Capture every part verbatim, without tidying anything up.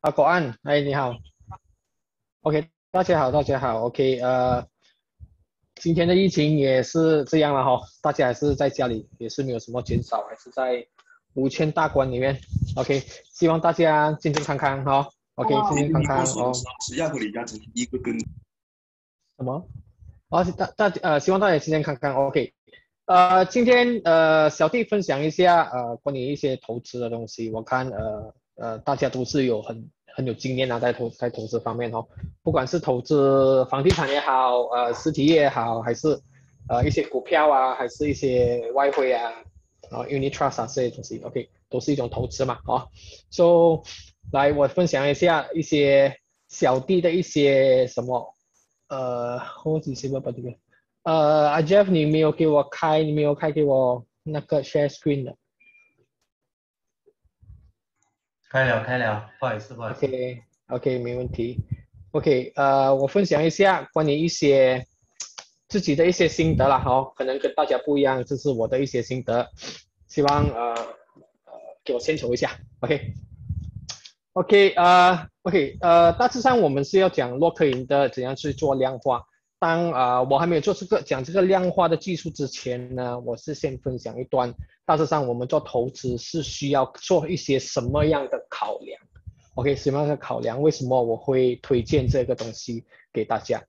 啊，果岸，哎，你好，OK，大家好，大家好，OK，呃，今天的疫情也是这样了哈，大家还是在家里，也是没有什么减少，还是在五千大关里面，OK，希望大家健健康康哈，OK，健健康你过康哦， 生日是要和你家成员一个跟什么？哦，大大呃，希望大家健健康康，OK，呃，今天呃，小弟分享一下呃关于一些投资的东西。我看呃呃大家都是有很很有经验啊，在投在投资方面哦，不管是投资房地产也好，呃实体业也好，还是呃一些股票啊，还是一些外汇啊，啊 unit trust 啊这些东西，OK，都是一种投资嘛，哦，so 来我分享一下一些小弟的一些什么呃，我几什么把这个。呃，阿 Jeff，你没有给我开，你没有开给我那个 share screen 的。 开了开了，不好意思不好意思。 OK OK，没问题。OK，呃，我分享一下关于一些自己的一些心得啦，哈，可能跟大家不一样，这是我的一些心得，希望呃呃给我献丑一下。OK OK，呃，OK，呃，大致上我们是要讲洛克赢的怎样去做量化。当啊、呃我还没有做这个讲这个量化的技术之前呢，我是先分享一段，大致上我们做投资是需要做一些什么样的考量。OK，什么样的考量？为什么我会推荐这个东西给大家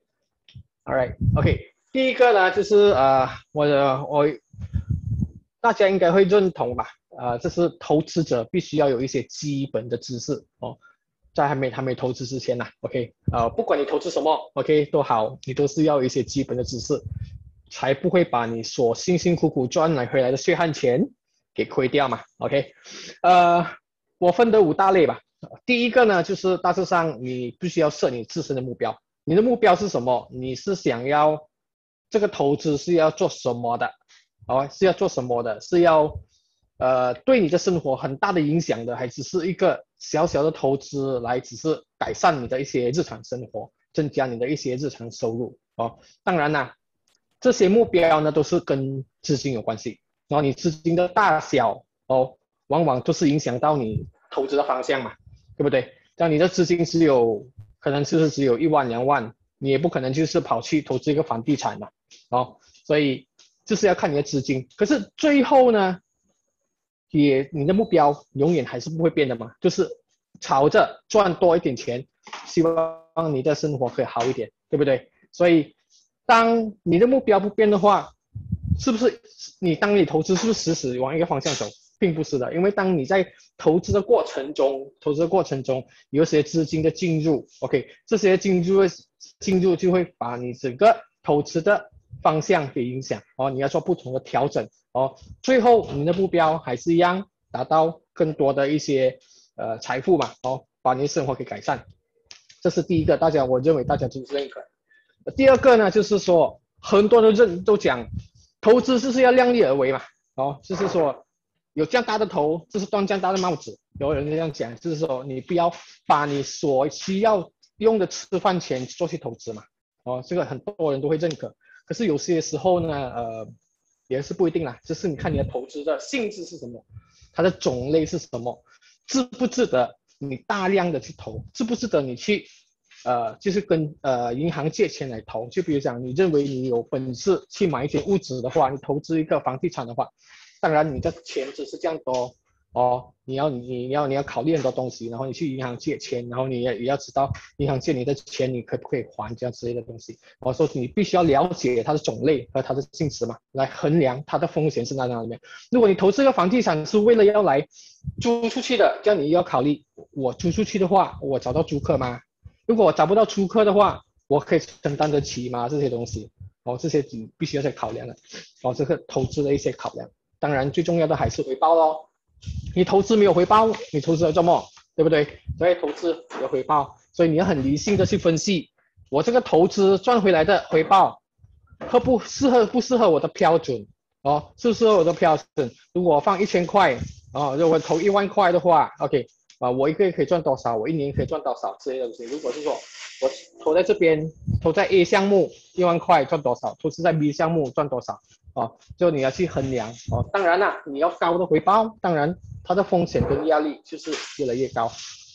？All right，OK，第一个呢就是呃，我的我大家应该会认同吧？呃，这是投资者必须要有一些基本的知识哦，在还没还没投资之前呐，OK，呃，不管你投资什么，OK 都好，你都是要有一些基本的知识，才不会把你所辛辛苦苦赚来回来的血汗钱给亏掉嘛，OK，呃，我分得五大类吧。第一个呢，就是大致上你必须要设你自身的目标，你的目标是什么？你是想要这个投资是要做什么的？哦，是要做什么的？是要呃对你的生活很大的影响的，还只是一个小小的投资来只是改善你的一些日常生活，增加你的一些日常收入哦。当然啦，这些目标呢都是跟资金有关系，然后你资金的大小哦，往往都是影响到你投资的方向嘛，对不对？像你的资金只有可能就是只有一万两万，你也不可能就是跑去投资一个房地产嘛，哦，所以就是要看你的资金。可是最后呢，也你的目标永远还是不会变的嘛，就是朝着赚多一点钱，希望你的生活可以好一点，对不对？所以当你的目标不变的话，是不是你当你投资是不是死死往一个方向走？并不是的，因为当你在投资的过程中，投资的过程中有一些资金的进入 ，OK， 这些进入进入就会把你整个投资的方向给影响哦，你要做不同的调整哦，最后你的目标还是一样，达到更多的一些呃财富嘛，哦，把你的生活给改善，这是第一个，大家我认为大家都是认可。第二个呢，就是说很多人都认都讲，投资就是要量力而为嘛，哦，就是说有这样大的头，就是端这样大的帽子，有人这样讲，就是说你不要把你所需要用的吃饭钱做去投资嘛，哦，这个很多人都会认可，可是有些时候呢，呃，也是不一定啦，就是你看你的投资的性质是什么，它的种类是什么，值不值得你大量的去投，值不值得你去呃，就是跟呃银行借钱来投，就比如讲，你认为你有本事去买一些物质的话，你投资一个房地产的话，当然你的钱只是这样多哦，你要你你要你要考虑很多东西，然后你去银行借钱，然后你也也要知道银行借你的钱你可不可以还这样之类的东西，我说你必须要了解它的种类和它的性质嘛，来衡量它的风险是在哪里面。如果你投资一个房地产是为了要来租出去的，这样你要考虑，我租出去的话，我找到租客吗？如果我找不到租客的话，我可以承担得起吗？这些东西，哦，这些你必须要去考量的，哦，这个投资的一些考量。当然，最重要的还是回报咯。你投资没有回报，你投资要做么？对不对？所以投资有回报，所以你要很理性的去分析，我这个投资赚回来的回报，合不适合不适合我的标准？哦，适不适合我的标准？如果我放一千块，哦，如果投一万块的话 ，OK。啊，我一个月可以赚多少？我一年可以赚多少？这些东西，如果是说我投在这边，投在 A 项目一万块赚多少？投资在 B 项目赚多少？哦，就你要去衡量哦。当然啦，你要高的回报，当然它的风险跟压力就是越来越高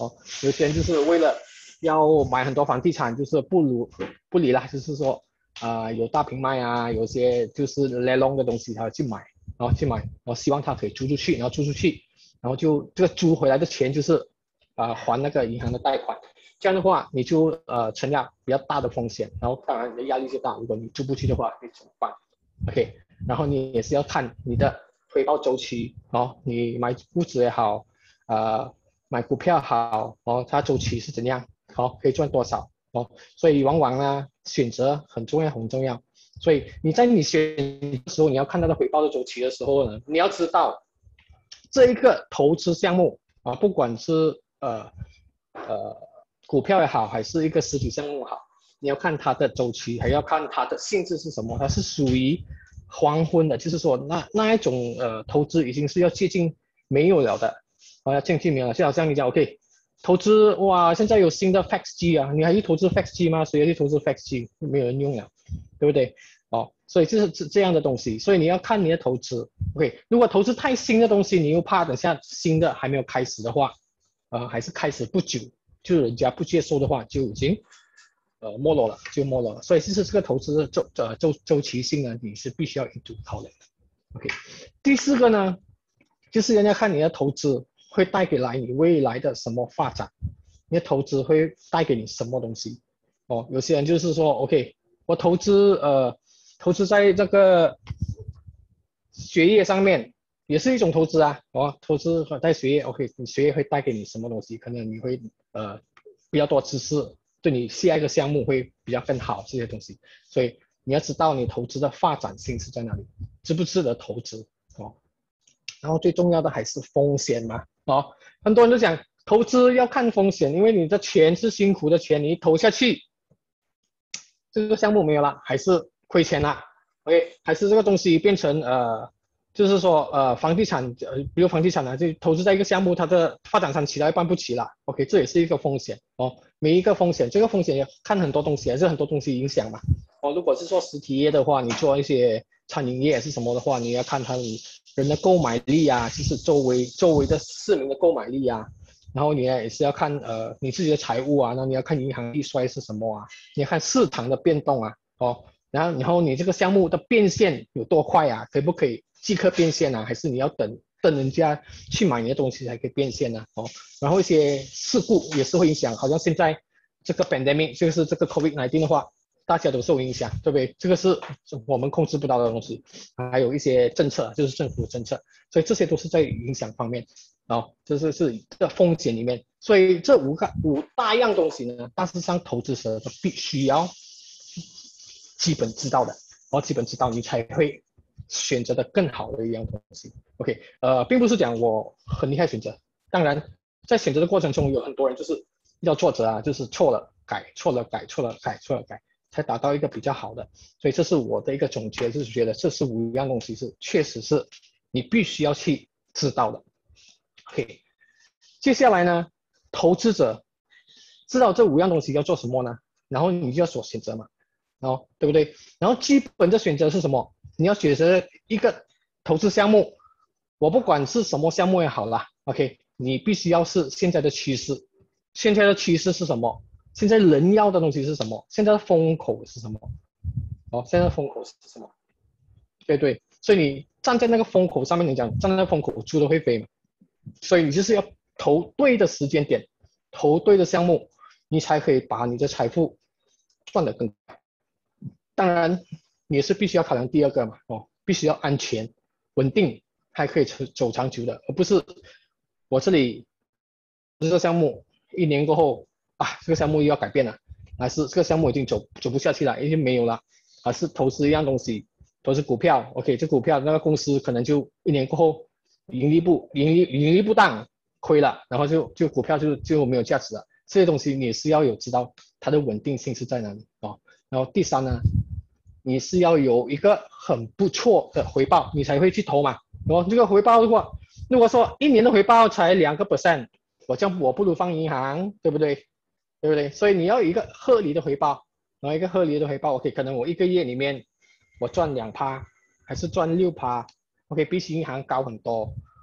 哦，有些人就是为了要买很多房地产，就是不如不理啦，就是说啊、呃、有大平卖啊，有些就是 lay long 的东西他去买，然后去买，然后希望他可以租出去，然后租出去，然后就这个租回来的钱就是啊、呃、还那个银行的贷款。这样的话，你就呃承担比较大的风险，然后当然你的压力就大。如果你租不去的话，你怎么办 ？OK， 然后你也是要看你的回报周期哦，你买物质也好，呃，买股票好哦，它周期是怎样，好、哦、可以赚多少哦，所以往往呢选择很重要很重要。所以你在你选的时候，你要看它的回报的周期的时候呢，你要知道这一个投资项目啊，不管是呃呃。股票也好，还是一个实体项目好，你要看它的周期，还要看它的性质是什么。它是属于黄昏的，就是说那那一种呃投资已经是要接近没有了的，啊，要接近没有了。就好像你讲 ，OK， 投资哇，现在有新的 F A X 机啊，你还去投资 F A X 机吗？谁要去投资 F A X 机？没有人用了，对不对？哦，所以就是这这样的东西，所以你要看你的投资。OK， 如果投资太新的东西，你又怕等下新的还没有开始的话，呃，还是开始不久。就人家不接受的话，就已经呃没落了，就没落了。所以其实这个投资的周呃周周期性呢，你是必须要一度考量的。OK， 第四个呢，就是人家看你的投资会带给来你未来的什么发展，你的投资会带给你什么东西。哦，有些人就是说 ，OK， 我投资呃投资在这个学业上面。也是一种投资啊，哦，投资在学业 ，OK， 你学业会带给你什么东西？可能你会呃比较多知识，对你下一个项目会比较更好这些东西，所以你要知道你投资的发展性是在哪里，值不值得投资哦。然后最重要的还是风险嘛，哦，很多人都讲投资要看风险，因为你的钱是辛苦的钱，你投下去，这个项目没有了，还是亏钱了 ，OK， 还是这个东西变成呃。就是说，呃，房地产，呃，比如房地产呢，就投资在一个项目，它的发展商起来办不起了 ，OK， 这也是一个风险哦。每一个风险，这个风险也看很多东西，还是很多东西影响嘛。哦，如果是做实体业的话，你做一些餐饮业是什么的话，你要看他人的购买力啊，就是周围周围的市民的购买力啊。然后你也是要看呃你自己的财务啊，然后你要看银行利率是什么啊，你要看市场的变动啊，哦，然后然后你这个项目的变现有多快啊，可不可以？即刻变现啊，还是你要等等人家去买你的东西才可以变现呢、啊？哦，然后一些事故也是会影响，好像现在这个 pandemic 就是这个 COVID 十九 的话，大家都受影响，对不对？这个是我们控制不到的东西，还有一些政策，就是政府政策，所以这些都是在影响方面，哦，这是是这个风险里面，所以这五个五大样东西呢，大致上投资者都必须要基本知道的，哦，基本知道你才会。选择的更好的一样东西 ，OK， 呃，并不是讲我很厉害选择，当然在选择的过程中有很多人就是要挫折啊，就是错了改，错了改，错了改，错了改，才达到一个比较好的，所以这是我的一个总结，就是觉得这是五样东西是确实是你必须要去知道的 ，OK， 接下来呢，投资者知道这五样东西要做什么呢？然后你就要做选择嘛，哦，对不对？然后基本的选择是什么？你要选择一个投资项目，我不管是什么项目也好啦 ，OK， 你必须要是现在的趋势，现在的趋势是什么？现在人要的东西是什么？现在的风口是什么？哦，现在的风口是什么？对对，所以你站在那个风口上面，你讲站在那个风口，猪都会飞嘛，所以你就是要投对的时间点，投对的项目，你才可以把你的财富赚得更快。当然。也是必须要考量第二个嘛，哦，必须要安全、稳定，还可以走长久的，而不是我这里这个项目一年过后啊，这个项目又要改变了，还是这个项目已经走走不下去了，已经没有了，还是投资一样东西，投资股票 ，OK， 这股票那个公司可能就一年过后盈利不盈利盈利不当，亏了，然后就就股票就就没有价值了，这些东西你是要有知道它的稳定性是在哪里哦。然后第三呢？你是要有一个很不错的回报，你才会去投嘛。然后这个回报的话，如果说一年的回报才两个 percent， 我这样我不如放银行，对不对？对不对？所以你要有一个合理的回报，然后一个合理的回报 ，OK， 可能我一个月里面我赚两趴，还是赚六趴 ，OK， 比起银行高很多哦。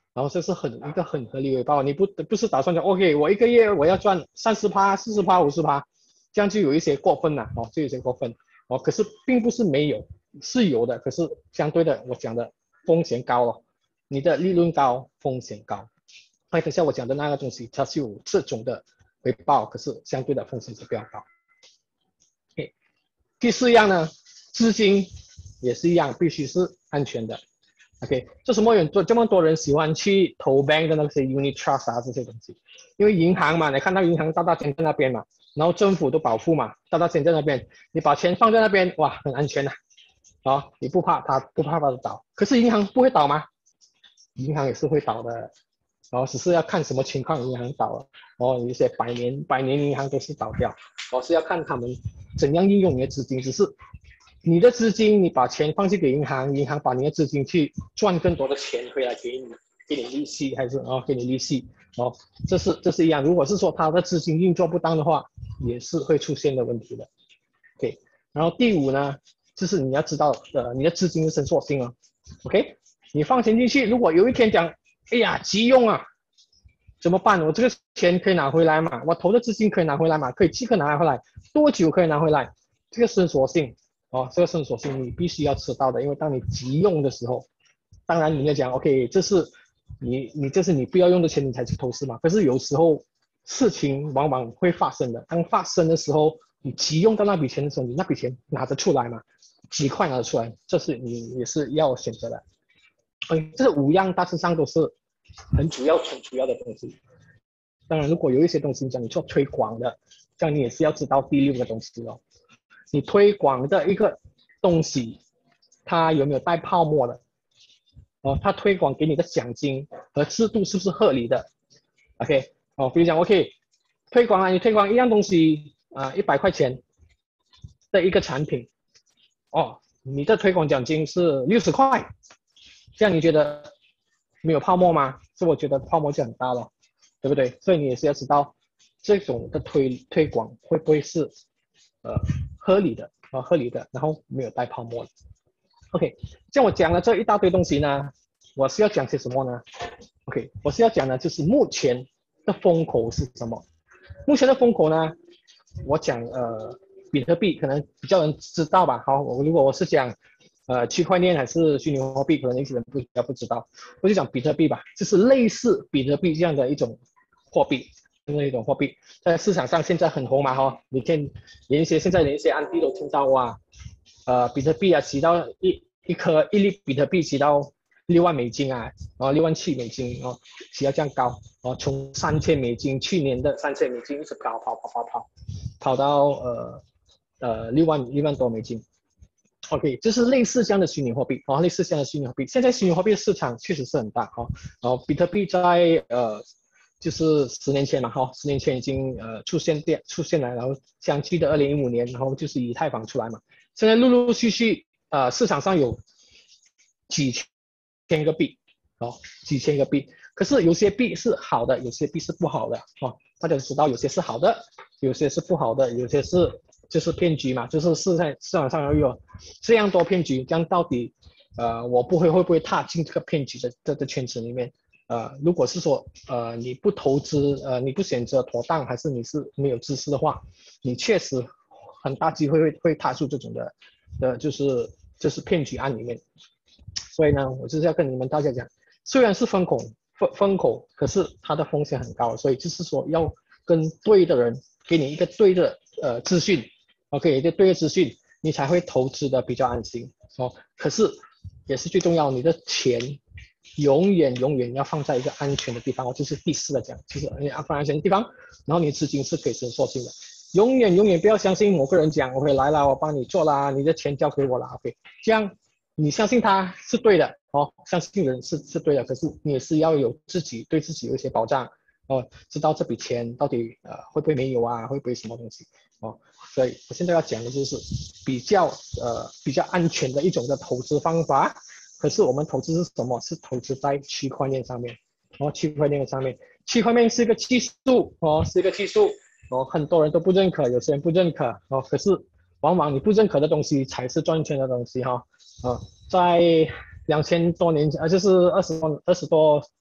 然后这是很一个很合理回报，你不不是打算讲 OK， 我一个月我要赚三十趴、四十趴、五十趴，这样就有一些过分了哦，就有一些过分哦。可是并不是没有，是有的，可是相对的我讲的风险高了，你的利润高，风险高。哎，等下我讲的那个东西，它是有这种的回报，可是相对的风险是比较高。OK， 第四样呢，资金也是一样，必须是安全的。OK， 这什么有这么多人喜欢去投 bank 的那些 unit trust 啊这些东西？因为银行嘛，你看到银行大大间在那边嘛，然后政府都保护嘛，大大间在那边，你把钱放在那边，哇，很安全的、啊，哦，你不怕它不怕它倒。可是银行不会倒吗？银行也是会倒的，然后只是要看什么情况银行倒了。哦，有一些百年百年银行都是倒掉，哦是要看他们怎样运用你的资金，只是。你的资金，你把钱放进给银行，银行把你的资金去赚更多的钱回来给你，给你利息还是哦给你利息哦，这是这是一样。如果是说他的资金运作不当的话，也是会出现的问题的。OK， 然后第五呢，就是你要知道呃你的资金的伸缩性哦。OK， 你放钱进去，如果有一天讲，哎呀急用啊，怎么办？我这个钱可以拿回来嘛？我投的资金可以拿回来嘛？可以即刻拿回来，多久可以拿回来？这个伸缩性。哦，这个伸缩性你必须要知道的，因为当你急用的时候，当然你要讲 OK， 这是你你这是你不要用的钱你才去投资嘛。可是有时候事情往往会发生的，当发生的时候，你急用到那笔钱的时候，你那笔钱拿得出来吗？极快拿得出来，这是你也是要选择的。OK， 这五样大致上都是很主要很主要的东西。当然，如果有一些东西讲你做推广的，这样你也是要知道第六个东西哦。你推广的一个东西，它有没有带泡沫的？哦，它推广给你的奖金和制度是不是合理的 ？OK， 哦，比如讲 OK， 推广啊，你推广一样东西啊，一百块钱的一个产品，哦，你的推广奖金是六十块，这样你觉得没有泡沫吗？这我觉得泡沫就很大了，对不对？所以你也是要知道这种的推推广会不会是呃。合理的啊，合理的，然后没有带泡沫的。OK， 像我讲了这一大堆东西呢，我是要讲些什么呢 ？OK， 我是要讲的就是目前的风口是什么？目前的风口呢，我讲呃，比特币可能比较人知道吧。好，我如果我是讲呃区块链还是虚拟货币，可能一些人不比较不知道，我就讲比特币吧，就是类似比特币这样的一种货币。那一种货币在市场上现在很红嘛哈、哦，你看连一些现在连一些案例都听到哇，呃，比特币啊，起到一一颗一粒比特币起到六万美金啊，然后六万七美金哦，起到这样高哦，从三千美金去年的三千美金一直跑跑跑跑跑，跑到呃呃六万六万多美金。OK， 就是类似这样的虚拟货币哦，类似这样的虚拟货币。现在虚拟货币的市场确实是很大哈、哦，然后比特币在呃。就是十年前嘛，哈，十年前已经呃出现电出现了，然后相继的二零一五年，然后就是以太坊出来嘛。现在陆陆续续呃市场上有几千个币，哦，几千个币。可是有些币是好的，有些币是不好的，哦，大家知道有些是好的，有些是不好的，有些是就是骗局嘛，就是市在市场上有这样多骗局，这样到底呃我不会会不会踏进这个骗局的这个圈子里面？呃，如果是说呃你不投资，呃你不选择妥当，还是你是没有知识的话，你确实很大机会会会踏入这种的的，就是就是骗局案里面。所以呢，我就是要跟你们大家讲，虽然是风口风风口，可是它的风险很高，所以就是说要跟对的人给你一个对的呃资讯 ，OK， 一个对的资讯，你才会投资的比较安心哦。可是也是最重要，你的钱。永远永远要放在一个安全的地方，就是第四个讲，就是你要放安全的地方，然后你的资金是可以伸缩性的。永远永远不要相信某个人讲 OK 来了，我帮你做啦，你的钱交给我了 OK， 这样你相信他是对的哦，相信人是是对的，可是你也是要有自己对自己有一些保障哦，知道这笔钱到底呃会不会没有啊，会不会什么东西哦，所以我现在要讲的就是比较呃比较安全的一种的投资方法。可是我们投资是什么？是投资在区块链上面，哦，区块链上面，区块链是一个技术，哦，是一个技术，哦，很多人都不认可，有些人不认可，哦，可是往往你不认可的东西才是赚钱的东西，哈、哦，啊、呃，在两千多年前，呃，就是二十多二十多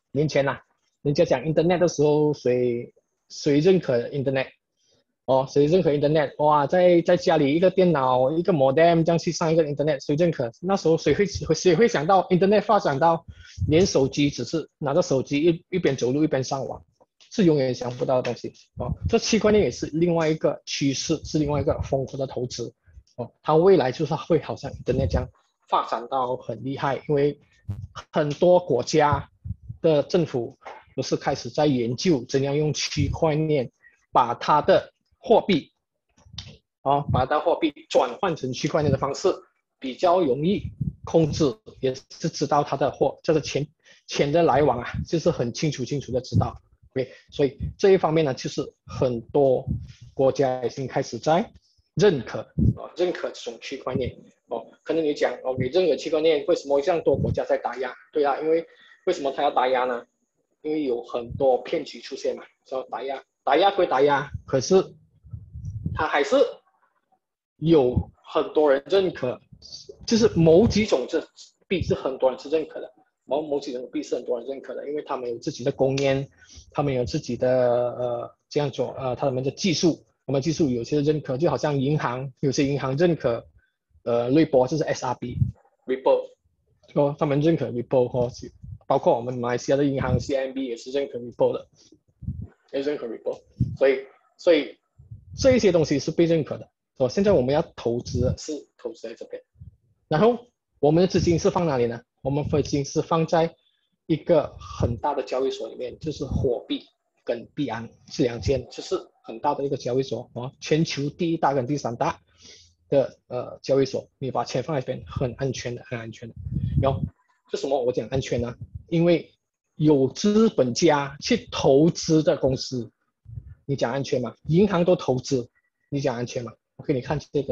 年前呐、啊，人家讲 Internet 的时候，谁谁认可 Internet？ 哦，谁认可 Internet？ 哇，在在家里一个电脑一个 modem 这样去上一个 Internet， 谁认可？那时候谁会谁会想到 Internet 发展到连手机只是拿着手机一一边走路一边上网，是永远想不到的东西哦。这区块链也是另外一个趋势，是另外一个疯狂的投资哦。它未来就是会好像 Internet 这样发展到很厉害，因为很多国家的政府都是开始在研究怎样用区块链把它的货币，哦，把它货币转换成区块链的方式比较容易控制，也是知道它的货这个钱钱的来往啊，就是很清楚清楚的知道。OK， 所以这一方面呢，就是很多国家已经开始在认可哦，认可这种区块链哦。可能你讲哦，你认可区块链，为什么这样多国家在打压？对啊，因为为什么他要打压呢？因为有很多骗局出现嘛，所以打压，打压归打压，可是它还是有很多人认可，就是某几种这币是很多人是认可的，某某几种币是很多人认可的，因为他们有自己的公链，他们有自己的呃这样做呃他们的技术，我们技术有些认可，就好像银行，有些银行认可呃瑞波就是 S R B，Ripple， 哦，他们认可 Ripple 哦，包括我们马来西亚的银行 C I M B 也是认可 Ripple 的，也认可 Ripple， 所以所以这一些东西是被认可的。哦，现在我们要投资的是投资在这边，然后我们的资金是放哪里呢？我们资金是放在一个很大的交易所里面，就是火币跟币安是两间，就是很大的一个交易所哦，全球第一大跟第三大的呃交易所，你把钱放在这边很安全的，很安全的。然后为什么我讲安全呢？因为有资本家去投资的公司，你讲安全吗？银行都投资，你讲安全吗？ OK， 你看这个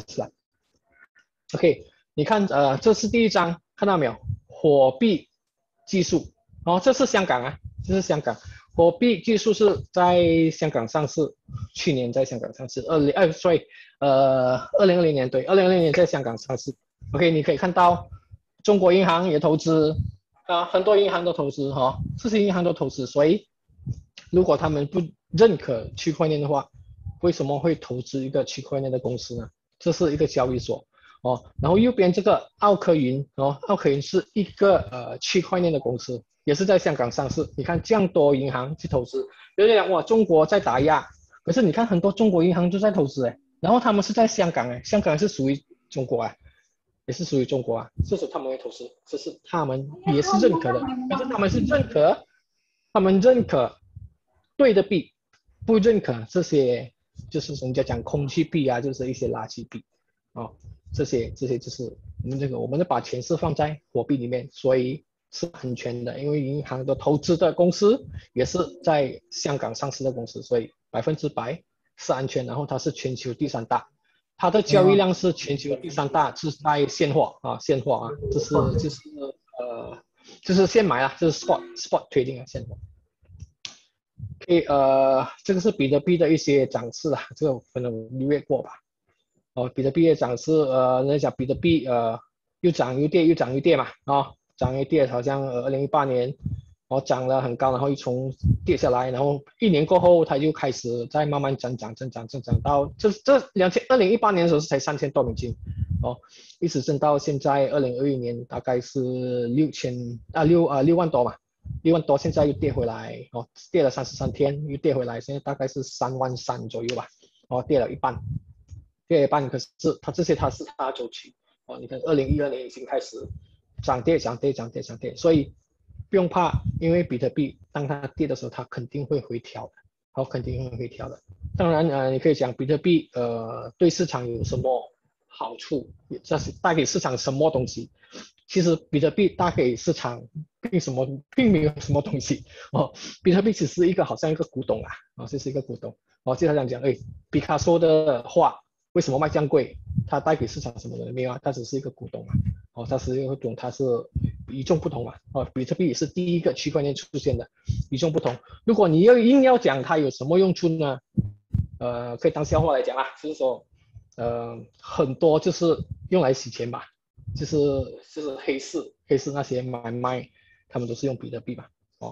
slide。OK， 你看呃，这是第一张，看到没有？火币技术，哦，这是香港啊，这是香港。火币技术是在香港上市，去年在香港上市，二零二所以呃，二零二零年对，二零二零年在香港上市。OK， 你可以看到中国银行也投资啊，很多银行都投资哈、哦，这些银行都投资，所以如果他们不认可区块链的话，为什么会投资一个区块链的公司呢？这是一个交易所哦。然后右边这个奥科云哦，奥科云是一个呃区块链的公司，也是在香港上市。你看这样多银行去投资，有人讲哇，中国在打压，可是你看很多中国银行都在投资哎，然后他们是在香港哎，香港是属于中国啊，也是属于中国啊，这是他们会投资，这是他们也是认可的，可是他们是认可，他们认可对的币，不认可这些。就是人家讲空气币啊，就是一些垃圾币，哦，这些这些就是我们这个，我们就把钱是放在货币里面，所以是安全的，因为银行的投资的公司也是在香港上市的公司，所以百分之百是安全。然后它是全球第三大，它的交易量是全球第三大，是在现货啊，现货啊，这是就是呃就是现买啊，就是 spot spot trading 啊，现货。OK， 呃，这个是比特币的一些涨势啦，这个可能略过吧。哦，比特币的涨势，呃，人家讲比特币呃又涨又跌，又涨又跌嘛，啊、哦，涨又跌，好像呃二零一八年哦涨了很高，然后又从跌下来，然后一年过后它就开始在慢慢增长，增长，增长到这这两千二零一八年的时候是才三千多美金，哦，一直升到现在二零二一年大概是六千啊六啊六万多嘛。六万多，现在又跌回来，哦，跌了三十三天，又跌回来，现在大概是三万三左右吧，哦，跌了一半，跌了一半，可是它这些它是大周期，哦，你看二零一二年已经开始涨跌涨跌涨跌涨跌，所以不用怕，因为比特币当它跌的时候，它肯定会回调的，好，肯定会回调的。当然，呃，你可以讲比特币，呃，对市场有什么好处，这是带给市场什么东西？其实比特币带给市场并什么并没有什么东西哦，比特币只是一个好像一个古董啊，哦，这是一个古董哦，就好像讲，哎，毕卡索的画为什么卖这样贵？它带给市场什么的没有啊？它只是一个古董啊，哦，它是一个古董，它是与众不同嘛，哦，比特币也是第一个区块链出现的，与众不同。如果你要硬要讲它有什么用处呢？呃，可以当笑话来讲啊，就是说，呃，很多就是用来洗钱吧。就是就是黑市黑市那些买卖，他们都是用比特币嘛，哦，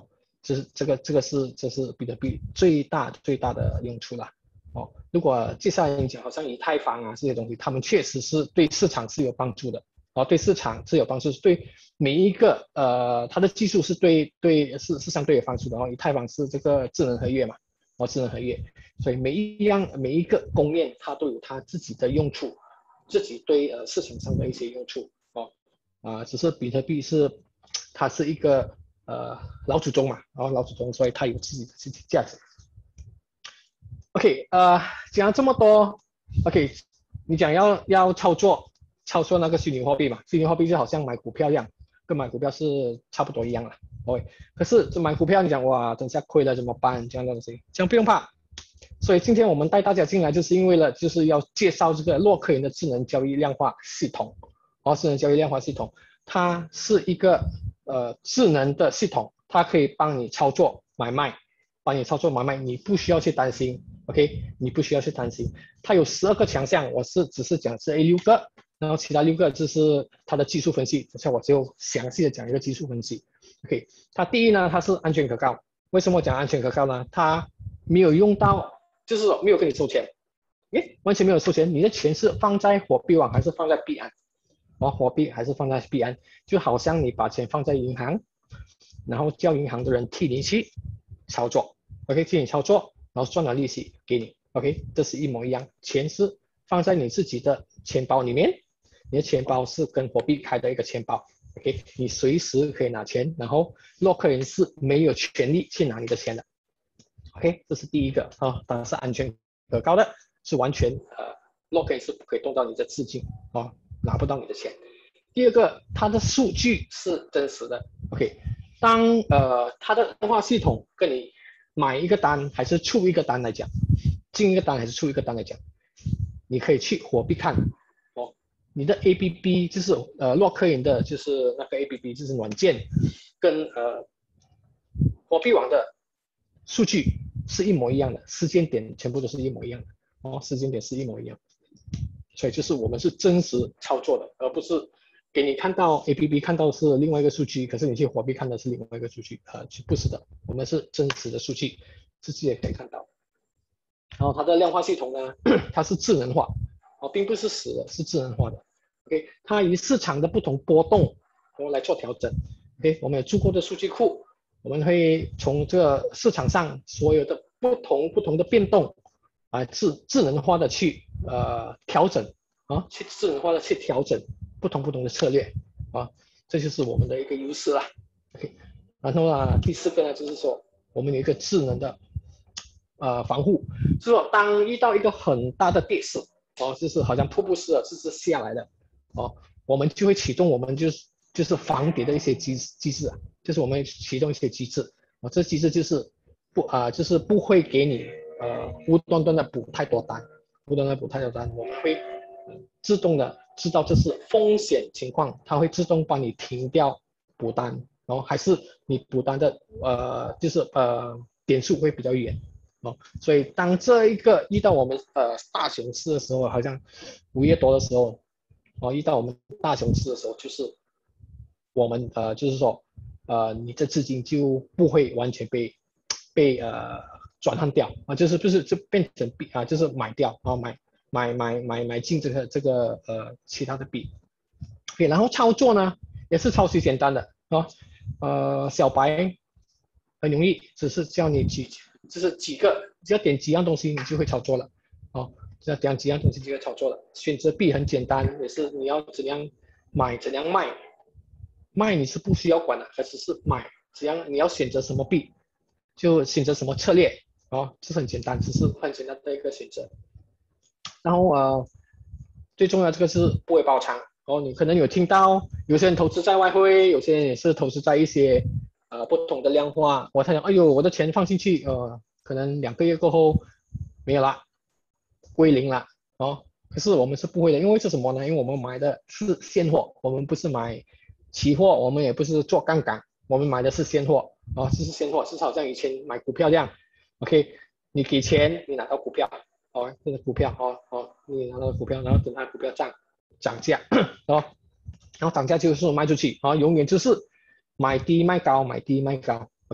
这是这个这个是这是比特币最大最大的用处啦。哦，如果接下来讲好像以太坊啊这些东西，他们确实是对市场是有帮助的。哦，对市场是有帮助，对每一个呃，它的技术是对对是是相对有帮助的哦。以太坊是这个智能合约嘛，哦，智能合约，所以每一样每一个公链它都有它自己的用处，自己对呃市场上的一些用处哦啊、呃，只是比特币是它是一个呃老祖宗嘛，然后老祖宗，所以它有自己的自己价值。OK， 呃，讲了这么多 ，OK， 你讲要要操作。操作那个虚拟货币嘛，虚拟货币就好像买股票一样，跟买股票是差不多一样了。OK， 可是这买股票你讲哇，等下亏了怎么办？这样的东西，这样不用怕。所以今天我们带大家进来，就是因为了，就是要介绍这个洛克人的智能交易量化系统。哦，智能交易量化系统，它是一个呃智能的系统，它可以帮你操作买卖，帮你操作买卖，你不需要去担心。OK， 你不需要去担心。它有十二个强项，我是只是讲这六个。然后其他六个就是它的技术分析，等下我就详细的讲一个技术分析。OK， 它第一呢，它是安全可靠。为什么讲安全可靠呢？它没有用到，就是说没有跟你收钱，诶，完全没有收钱。你的钱是放在火币网还是放在币安？哦，火币还是放在币安？就好像你把钱放在银行，然后叫银行的人替你去操作 ，OK， 替你操作，然后赚了利息给你 ，OK， 这是一模一样，钱是放在你自己的钱包里面。你的钱包是跟火币开的一个钱包 ，OK， 你随时可以拿钱，然后洛克人是没有权利去拿你的钱的 ，OK， 这是第一个啊、哦，当然是安全可靠的，是完全呃洛克人是不可以动到你的资金啊、哦，拿不到你的钱。第二个，它的数据是真实的 ，OK， 当呃它的量化系统跟你买一个单还是出一个单来讲，进一个单还是出一个单来讲，你可以去火币看。你的 A P P 就是呃洛克人的就是那个 A P P 就是软件，跟呃火币网的数据是一模一样的，时间点全部都是一模一样的哦，时间点是一模一样的，所以就是我们是真实操作的，而不是给你看到 A P P 看到是另外一个数据，可是你去火币看的是另外一个数据，呃，不是的，我们是真实的数据，自己也可以看到。然后它的量化系统呢，它是智能化。哦，并不是死的，是智能化的。OK， 它以市场的不同波动，我们来做调整。OK， 我们有足够的数据库，我们会从这个市场上所有的不同不同的变动啊，智智能化的去呃调整啊，去智能化的去调整不同不同的策略啊，这就是我们的一个优势啦。OK， 然后啊，第四个呢，就是说我们有一个智能的呃防护，就是说当遇到一个很大的跌势。哦，就是好像瀑布式的，这是下来的，哦，我们就会启动我们就是就是防跌的一些机机制啊，就是我们启动一些机制，哦，这机制就是不啊、呃，就是不会给你呃无端端的补太多单，无端端补太多单，我们会、呃、自动的知道这是风险情况，它会自动帮你停掉补单，然后还是你补单的呃就是呃点数会比较远。哦，所以当这一个遇到我们呃大熊市的时候，好像五月多的时候，哦，遇到我们大熊市的时候，就是我们呃就是说呃你的资金就不会完全被被呃转换掉啊，就是就是就变成币啊，就是买掉啊买买买买买进这个这个呃其他的币，对，然后操作呢也是超级简单的啊，呃小白很容易，只是叫你几。就是几个，只要点几样东西，你就会操作了，哦，只要点几样东西就会操作了。选择币很简单，也是你要怎样买，怎样卖，卖你是不需要管的，可是是买，只要你要选择什么币，就选择什么策略，哦，这是很简单，只是很简单的一个选择。然后呃，最重要的这个是不会爆仓，哦，你可能有听到有些人投资在外汇，有些人也是投资在一些。呃，不同的量化，我才想，哎呦，我的钱放进去，呃，可能两个月过后没有了，归零了，哦。可是我们是不会的，因为是什么呢？因为我们买的是现货，我们不是买期货，我们也不是做杠杆，我们买的是现货，哦，这是现货，是好像以前买股票这样 ，OK， 你给钱，你拿到股票，哦，这个股票，哦哦，你拿到股票，然后等它股票涨涨价，哦，然后涨价就是卖出去，啊、哦，永远就是。买低卖高，买低卖高 ，OK，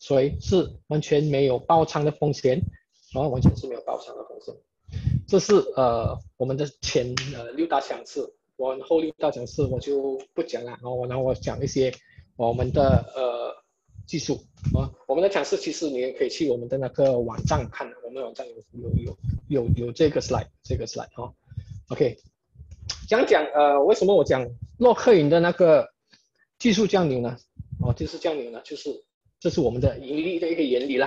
所以是完全没有爆仓的风险，然后完全是没有爆仓的风险。这是呃我们的前呃六大强势，我后六大强势我就不讲了，然后然后我讲一些我们的呃技术啊，我们的强势其实你也可以去我们的那个网站看，我们的网站有有有有有这个 slide 这个 slide 哦 ，OK， 讲讲呃为什么我讲洛克云的那个技术降流呢？哦，就是降流呢，就是这是我们的盈利的一个原理啦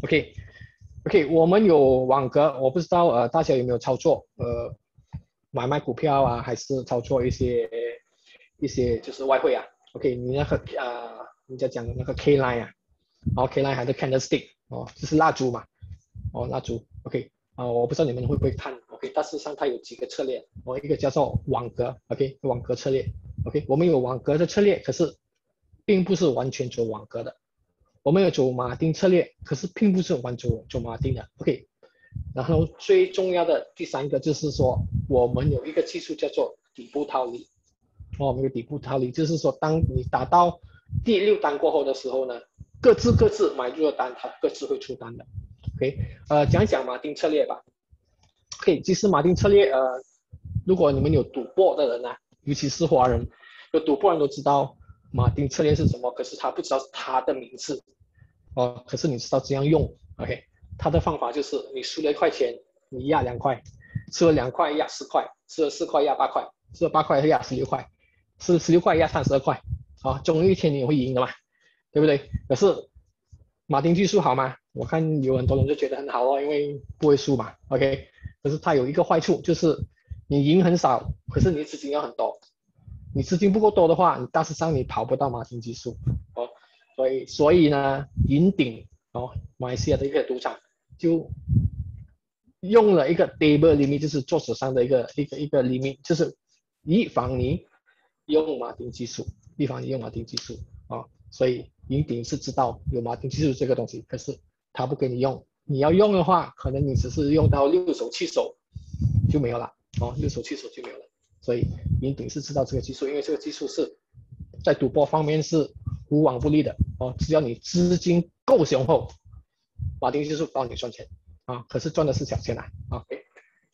，OK。OK， 我们有网格，我不知道呃大家有没有操作呃买卖股票啊，还是操作一些一些就是外汇啊 ？OK， 你那个啊、呃，人家讲那个 K line 啊，然后 K line 还是 candlestick 哦，就是蜡烛嘛，哦蜡烛 ，OK 啊、呃，我不知道你们会不会看 ，OK， 大致上它有几个策略，哦一个叫做网格 ，OK 网格策略 ，OK 我们有网格的策略，可是并不是完全走网格的。我们有走马丁策略，可是并不是完走走马丁的 ，OK。然后最重要的第三个就是说，我们有一个技术叫做底部套利。哦，我们有底部套利，就是说，当你打到第六单过后的时候呢，各自各自买入的单，它各自会出单的。OK， 呃，讲讲马丁策略吧。OK， 其实马丁策略，呃，如果你们有赌博的人呢、啊，尤其是华人，有赌博人都知道马丁策略是什么，可是他不知道他的名字。哦，可是你知道这样用 ，OK？ 他的方法就是你输了一块钱，你压两块，输了两块压四块，输了四块压八块，输了八块压十六块，输了十六块压三十二块，啊，总有一天你会赢的嘛，对不对？可是马丁技术好吗？我看有很多人就觉得很好哦，因为不会输嘛 ，OK？ 可是它有一个坏处，就是你赢很少，可是你资金要很多，你资金不够多的话，你大致上你跑不到马丁技术，哦。所以，所以呢，银鼎哦，马来西亚的一个赌场就用了一个 table limit， 就是桌子上的一个一个一个 limit， 就是以防你用马丁技术，以防你用马丁技术啊、哦。所以银鼎是知道有马丁技术这个东西，可是他不给你用。你要用的话，可能你只是用到六手七手就没有了哦，六手七手就没有了。所以银鼎是知道这个技术，因为这个技术是在赌博方面是无往不利的哦，只要你资金够雄厚，马丁技术帮你赚钱啊，可是赚的是小钱啊。OK，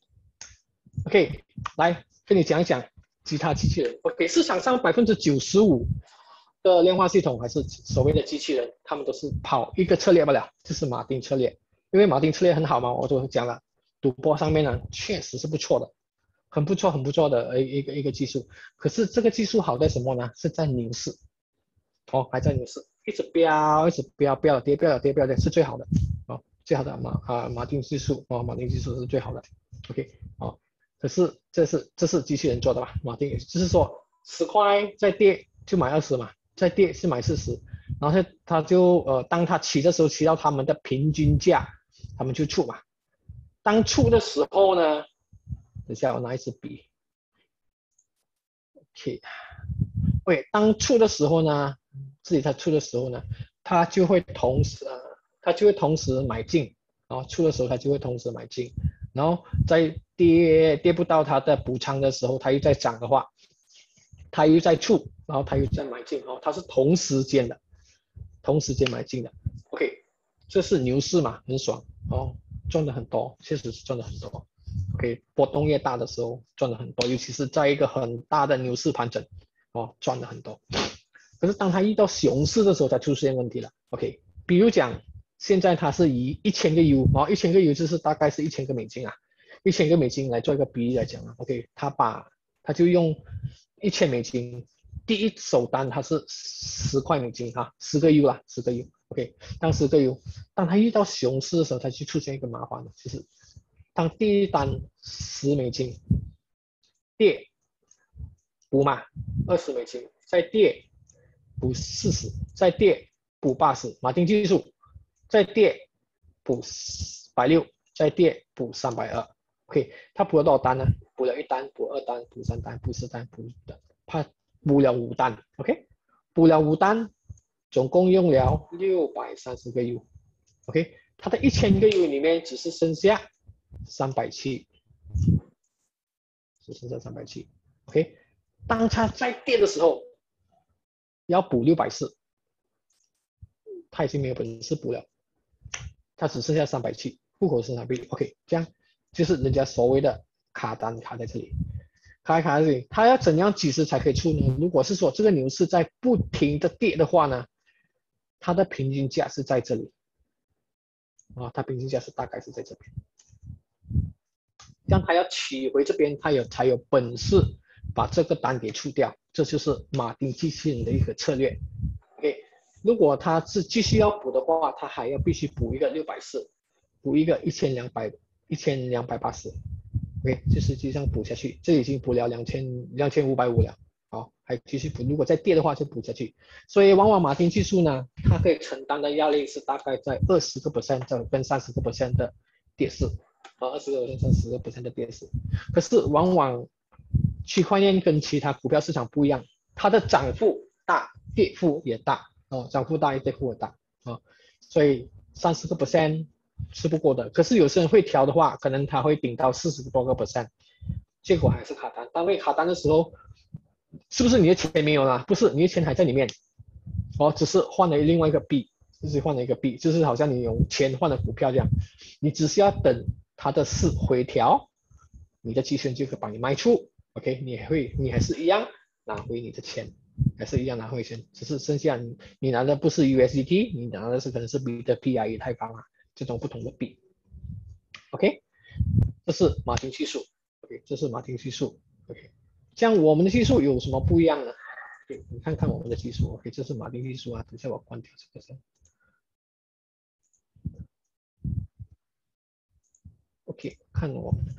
OK， 来跟你讲一讲其他机器人。OK， 市场上百分之九十五的量化系统还是所谓的机器人，他们都是跑一个策略不了，就是马丁策略。因为马丁策略很好嘛，我就讲了，赌博上面呢确实是不错的，很不错很不错的一个一个技术。可是这个技术好在什么呢？是在牛市。哦，还在牛市，一直飙，一直飙，飙了跌，飙了跌，飙了跌，是最好的，哦，最好的马啊马丁技术，哦，马丁技术是最好的 ，OK， 哦，可是这是这是机器人做的吧？马丁就是说十块再跌就买二十嘛，再跌是买四十，然后他就呃当他起的时候起到他们的平均价，他们就出嘛，当出的时候呢，等一下我拿一支笔 ，OK， 对，当出的时候呢。自己他出的时候呢，他就会同时呃，他就会同时买进，然后出的时候他就会同时买进，然后在跌跌不到他的补仓的时候，他又在涨的话，他又在出，然后他又在买进，哦，他是同时间的，同时间买进的 ，OK， 这是牛市嘛，很爽哦，赚的很多，确实是赚的很多 ，OK， 波动越大的时候赚的很多，尤其是在一个很大的牛市盘整，哦，赚的很多。可是当他遇到熊市的时候，才出现问题了。OK， 比如讲，现在它是以一千个 U， 哦，一千个 U 就是大概是一千个美金啊，一千个美金来做一个比喻来讲啊。OK， 他把他就用一千美金，第一手单它是十块美金哈，十个 U 啦，十个 U。OK， 当十个 U， 当他遇到熊市的时候，它就出现一个麻烦了，就是当第一单十美金跌补嘛，二十美金再跌。补四十，再跌补八十，马丁技术，再跌补百六，再跌补三百二。OK， 他补了多少单呢？补了一单，补二单，补三单，补四单，补他补了五单。OK， 补了五单，总共用了六百三十个 U。OK， 他的一千个 U 里面只是剩下三百七，只剩下三百七。OK， 当他再跌的时候。要补六百四， 他已经没有本事补了，他只剩下三百七，户口是哪币 ？OK， 这样就是人家所谓的卡单卡在这里，卡在卡在这里，他要怎样几时才可以出呢？如果是说这个牛市在不停的跌的话呢，它的平均价是在这里，啊，它平均价是大概是在这边，这样他要起回这边，他有才有本事把这个单给出掉，这就是马丁机器人的一个策略。OK， 如果他是继续要补的话，他还要必须补一个六百四，补一个一千两百一千两百八十 ，OK， 就实际上补下去，这已经补了两千两千五百五了，好，还继续补，如果再跌的话就补下去，所以往往马丁技术呢，它可以承担的压力是大概在二十个 percent 跟三十个 percent 的跌势。啊，二十个 percent、三十个 percent 的跌势，可是往往区块链跟其他股票市场不一样，它的涨幅大，跌幅也大，哦，涨幅大，跌幅也大，啊，所以三十个 percent 是不够的。可是有些人会调的话，可能他会顶到四十多个 percent， 结果还是卡单。当被卡单的时候，是不是你的钱没有了？不是，你的钱还在里面，哦，只是换了另外一个币，就是换了一个币，就是好像你用钱换了股票这样，你只需要等它的市回调，你的机器人就可以帮你卖出 ，OK， 你还会，你还是一样拿回你的钱，还是一样拿回钱，只是剩下你你拿的不是 U S D T， 你拿的是可能是比特币啊、以太坊啊这种不同的币 ，OK， 这是马丁技术 ，OK， 这是马丁技术 ，OK， 这样我们的技术有什么不一样呢？ OK， 你看看我们的技术 ，OK， 这是马丁技术啊，等一下我关掉这个先。OK， 看我们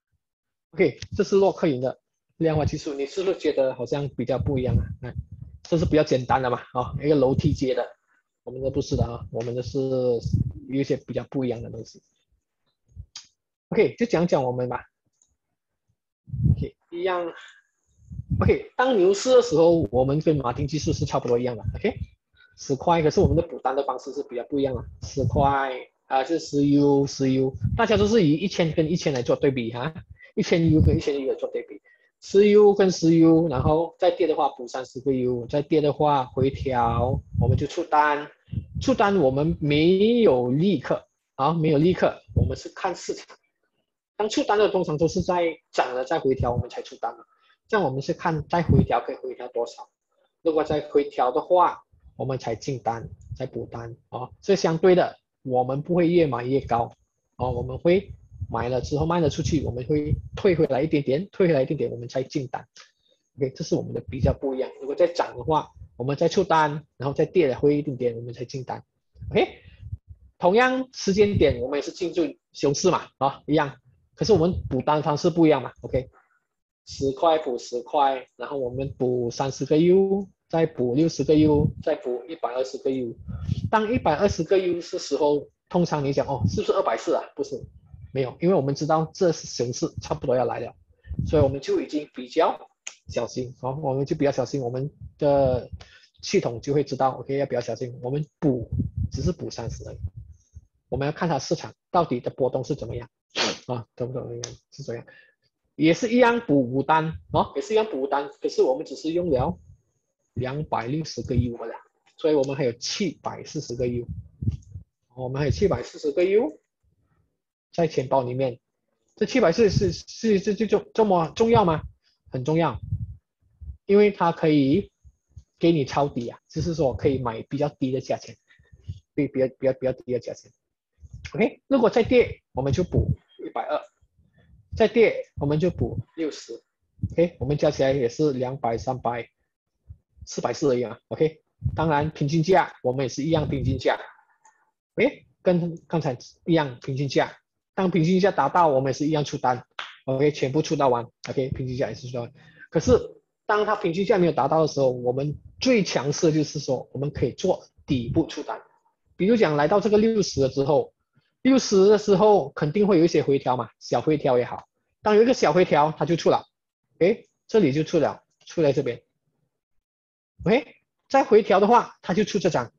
，OK， 这是洛克赢的量化技术，你是不是觉得好像比较不一样啊？那这是比较简单的嘛，啊、哦，一个楼梯阶的，我们的不是的啊，我们的是有一些比较不一样的东西。OK， 就讲讲我们吧。OK， 一样。OK， 当牛市的时候，我们跟马丁技术是差不多一样的。OK， 十块，可是我们的补单的方式是比较不一样的，十块。啊，是十 U 十 U， 大家都是以一千跟一千来做对比哈，一千 U 跟一千 U 来做对比，十 U 跟十 U， 然后再跌的话补三十个 U， 再跌的话回调，我们就出单，出单我们没有立刻啊，没有立刻，我们是看市场，当出单的通常都是在涨了再回调我们才出单嘛，这样我们是看再回调可以回调多少，如果再回调的话，我们才进单再补单啊，这相对的。我们不会越买越高，哦，我们会买了之后卖了出去，我们会退回来一点点，退回来一点点，我们再进单。OK， 这是我们的比较不一样。如果再涨的话，我们再出单，然后再跌了回一点点，我们才进单。OK， 同样时间点我们也是进入熊市嘛，啊，一样，可是我们补单方式不一样嘛。OK， 十块补十块，然后我们补三十个 U。再补六十个 U， 再补一百二十个 U。当一百二十个 U 是时候，通常你讲哦，是不是二百四啊？不是，没有，因为我们知道这是熊市差不多要来了，所以我们就已经比较小心，哦，我们就比较小心，我们的系统就会知道 ，OK， 要比较小心。我们补只是补三十而已，我们要看它市场到底的波动是怎么样啊，懂不懂？是这样，也是一样补五单哦，也是一样补五单，可是我们只是用了两百六十个 U 了，所以我们还有七百四十个 U， 我们还有七百四十个 U 在钱包里面。这七百四十是是这就这么重要吗？很重要，因为它可以给你抄底啊，就是说可以买比较低的价钱，比比较比较比较低的价钱。OK， 如果再跌，我们就补一百二十，再跌我们就补六十。OK， 我们加起来也是两百、三百。四百四而已啊 ，OK， 当然平均价我们也是一样平均价，诶，跟刚才一样平均价，当平均价达到我们也是一样出单 ，OK， 全部出到完 ，OK， 平均价也是出到完，可是当它平均价没有达到的时候，我们最强势就是说我们可以做底部出单，比如讲来到这个六十了之后，六十的时候肯定会有一些回调嘛，小回调也好，当有一个小回调它就出了，诶，这里就出了，出来这边。OK， 再回调的话，它就出这张，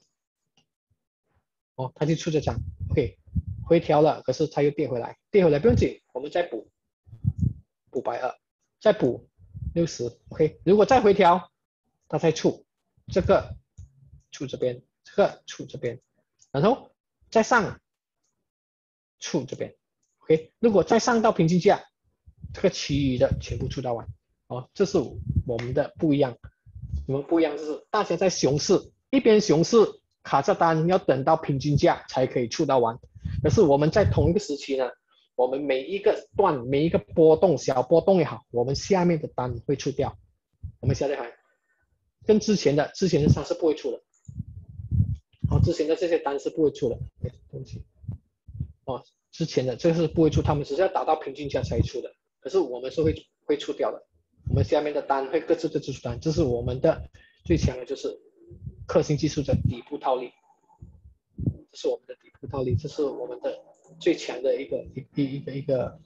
哦，它就出这张 ，OK， 回调了，可是它又跌回来，跌回来不用紧，我们再补，补百二，再补六十 ，OK， 如果再回调，它再出这个，出这边， 这个出这边，然后再上出这边 ，OK， 如果再上到平均价，这个其余的全部出到完，哦，这是我们的不一样。我们不一样就是大家在熊市，一边熊市卡着单要等到平均价才可以出到完，可是我们在同一个时期呢，我们每一个段每一个波动小波动也好，我们下面的单会出掉，我们下来看，跟之前的之前的单是不会出的，哦，之前的这些单是不会出的，对不起，哦，之前的这个是不会出，他们只是要达到平均价才出的，可是我们是会会出掉的，我们下面的单会各自各自出单，这是我们的最强的就是克星技术的底部套利，这是我们的底部套利，这是我们的最强的一个一一一个一个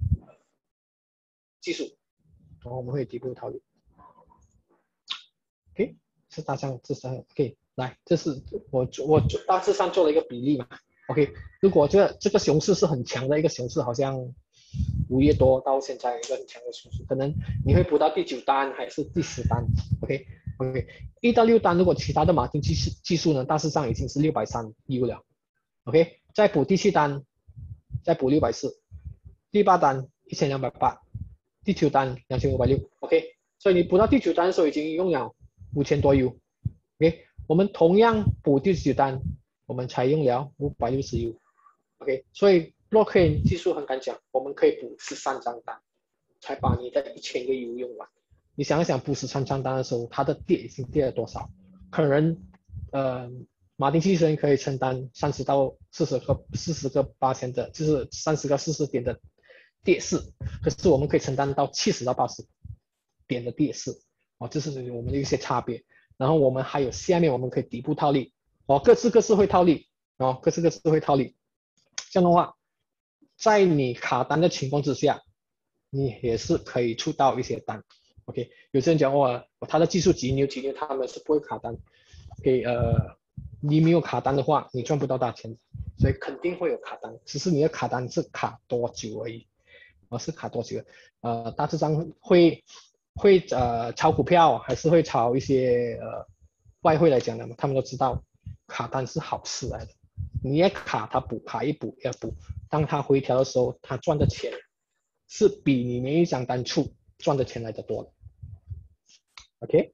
技术，然后我们会底部套利。OK， 是大上这三 OK， 来，这是我我大致上做了一个比例嘛。OK， 如果这这个熊市是很强的一个熊市，好像五月多到现在一个很强的熊市，可能你会补到第九单还是第十单 ？OK OK， 一到六单，如果其他的马丁技术技术呢，大致上已经是六百三 U 了。OK， 再补第七单，再补六百四，第八单一千两百八，第九单两千五百六。OK， 所以你补到第九单的时候已经用了五千多 U。OK， 我们同样补第九单，我们才用了五百六十 U。OK， 所以 Blockchain 技术很敢讲，我们可以补十三张单，才把你的一千个 U 用完。你想一想，补十三张单的时候，它的跌已经跌了多少？可能呃，马丁技术可以承担三十到四十个、四十个八千的，就是三十个四十点的跌势，可是我们可以承担到七十到八十点的跌势，哦，这是我们的一些差别。然后我们还有下面我们可以底部套利，哦，各自各自会套利，哦，各自各自会套利。这样的话，在你卡单的情况之下，你也是可以出到一些单。OK， 有些人讲哇，他的技术极牛极牛，他们是不会卡单。OK， 呃，你没有卡单的话，你赚不到大钱，所以肯定会有卡单，只是你的卡单是卡多久而已，啊，是卡多久？呃，大致上会会呃炒股票，还是会炒一些呃外汇来讲的嘛，他们都知道卡单是好事来的，你要卡它补，卡一补要补，当它回调的时候，它赚的钱是比你每一张单出赚的钱来的多的。OK，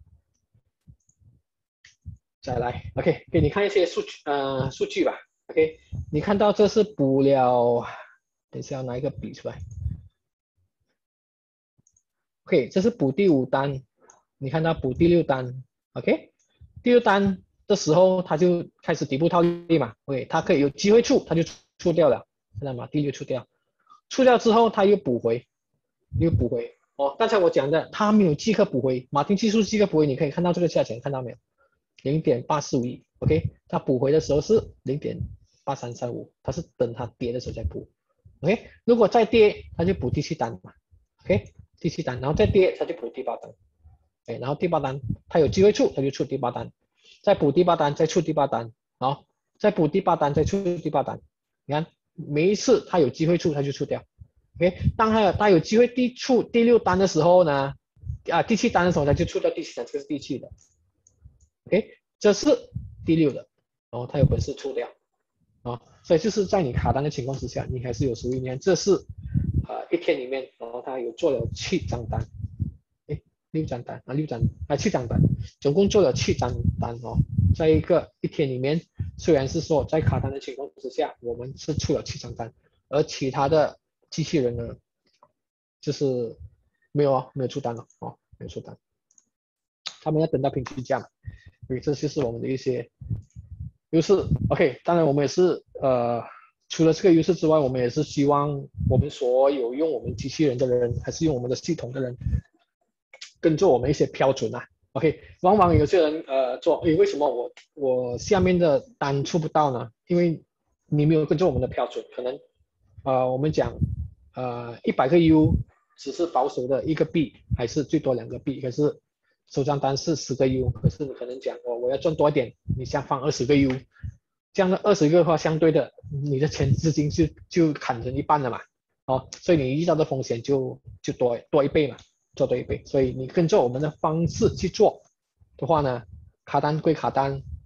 再来 ，OK， 给你看一些数据，呃，数据吧。OK， 你看到这是补了，等一下拿一个笔出来。OK， 这是补第五单，你看到补第六单 ，OK， 第六单的时候它就开始底部套利嘛 ，OK， 它可以有机会出，它就出掉了，看到吗？第六出掉，出掉之后它又补回，又补回。哦，刚才我讲的，它没有即刻补回，马丁技术即刻补回，你可以看到这个价钱，看到没有？ 零点八四五亿 ，OK， 它补回的时候是 零点八三三五， 它是等它跌的时候再补 ，OK， 如果再跌，它就补第七单嘛 ，OK， 第七单，然后再跌，它就补第八单，哎，然后第八单它有机会出，它就出第八单，再补第八单，再出第八单，好，再补第八单，再出第八单，你看每一次它有机会出，它就出掉。OK， 当它有它有机会第出第六单的时候呢，啊第七单的时候它就出掉第七单，这个是第七的 ，OK， 这是第六的，然后它有本事出掉，啊，所以就是在你卡单的情况之下，你还是有收益。你看这是啊、呃、一天里面，然后它有做了七张单，哎六张单啊六张啊七张单，总共做了七张单哦，在一个一天里面，虽然是说在卡单的情况之下，我们是出了七张单，而其他的机器人呢，就是没有啊，没有出单了哦，没有出单，他们要等到平均价嘛，所以这就是我们的一些优势。OK， 当然我们也是呃，除了这个优势之外，我们也是希望我们所有用我们机器人的人，还是用我们的系统的人，跟着我们一些标准啊。OK， 往往有些人呃做，诶，为什么我我下面的单出不到呢？因为你没有跟着我们的标准，可能呃我们讲呃一百个 U 只是保守的一个币，还是最多两个币，可是收账单是十个 U， 可是你可能讲我我要赚多一点，你想放二十个 U， 这样的二十个的话，相对的你的钱资金就就砍成一半了嘛，哦，所以你遇到的风险就就多多一倍嘛。做多一倍，所以你跟着我们的方式去做的话呢，卡单归卡单，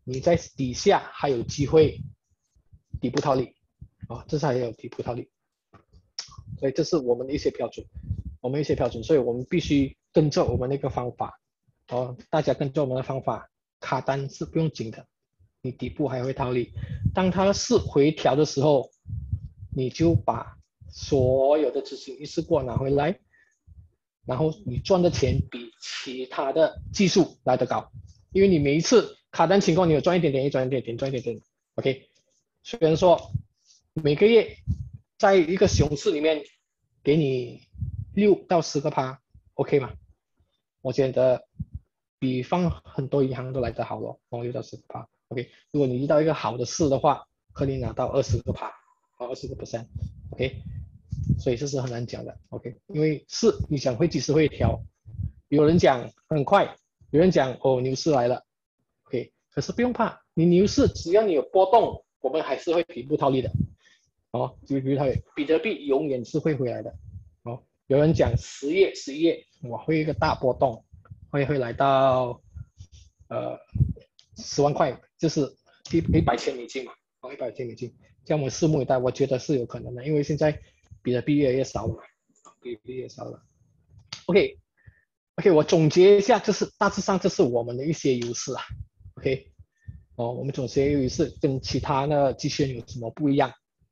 你在底下还有机会底部套利，啊、哦，这是还有底部套利，所以这是我们的一些标准，我们一些标准，所以我们必须跟着我们那个方法，哦，大家跟着我们的方法，卡单是不用紧的，你底部还会套利，当它是回调的时候，你就把所有的资金一次过拿回来，然后你赚的钱比其他的技术来得高，因为你每一次卡单情况，你有赚一点点，赚一点点，赚一点点 ，OK。虽然说每个月在一个熊市里面给你六到十个趴 ，OK 吗？我觉得比放很多银行都来得好咯，哦，六到十个趴 ，OK。如果你遇到一个好的市的话，可以拿到二十个趴，啊，二十个 percent，OK。所以这是很难讲的 ，OK， 因为是你想会几时会调，有人讲很快，有人讲哦牛市来了 ，OK， 可是不用怕，你牛市只要你有波动，我们还是会底部套利的，哦，底部套利，比特币永远是会回来的，哦，有人讲十月、十一月我会一个大波动，会会来到呃十万块，就是一一百千美金嘛，哦一百千美金，这样我们拭目以待，我觉得是有可能的，因为现在比特币越来越少了嘛，比特币越来越少了。OK，OK， OK， 我总结一下，这是大致上这是我们的一些优势啊。OK， 哦，我们总结优势跟其他的机器人有什么不一样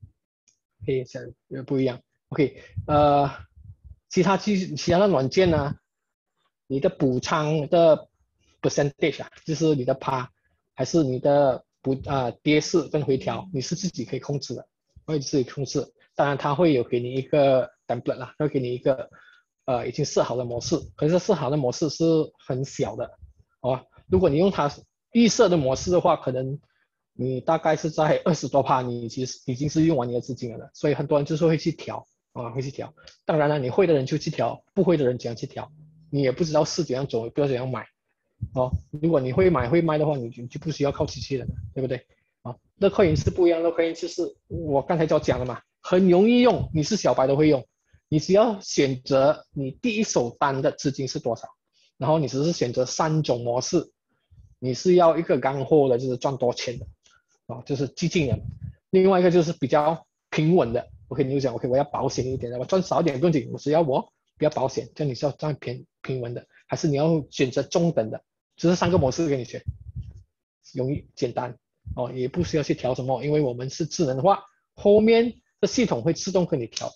？OK， 有不一样。OK， 呃，其他机其他的软件呢，你的补仓的 percentage 啊，就是你的趴，还是你的补啊、呃、跌势跟回调，你是自己可以控制的，可以自己控制。当然，它会有给你一个 template 啦，会给你一个呃已经设好的模式，可是设好的模式是很小的，哦。如果你用它预设的模式的话，可能你大概是在二十多趴，你其实已经是用完你的资金了，所以很多人就是会去调啊，会去调。当然了，你会的人就去调，不会的人怎样去调，你也不知道是怎样走，也不知道怎样买，哦。如果你会买会卖的话，你就就不需要靠机器人了，对不对？啊，乐扣银是不一样，乐扣银就是我刚才就讲了嘛。很容易用，你是小白都会用，你只要选择你第一手单的资金是多少，然后你只是选择三种模式，你是要一个干货的，就是赚多钱的，啊，就是激进的；另外一个就是比较平稳的 ，OK， 你就讲 OK， 我要保险一点的，我赚少一点不用紧，我只要我比较保险，这样你是要赚平平稳的，还是你要选择中等的？只是三个模式给你选，容易简单哦，也不需要去调什么，因为我们是智能化，后面这系统会自动跟你调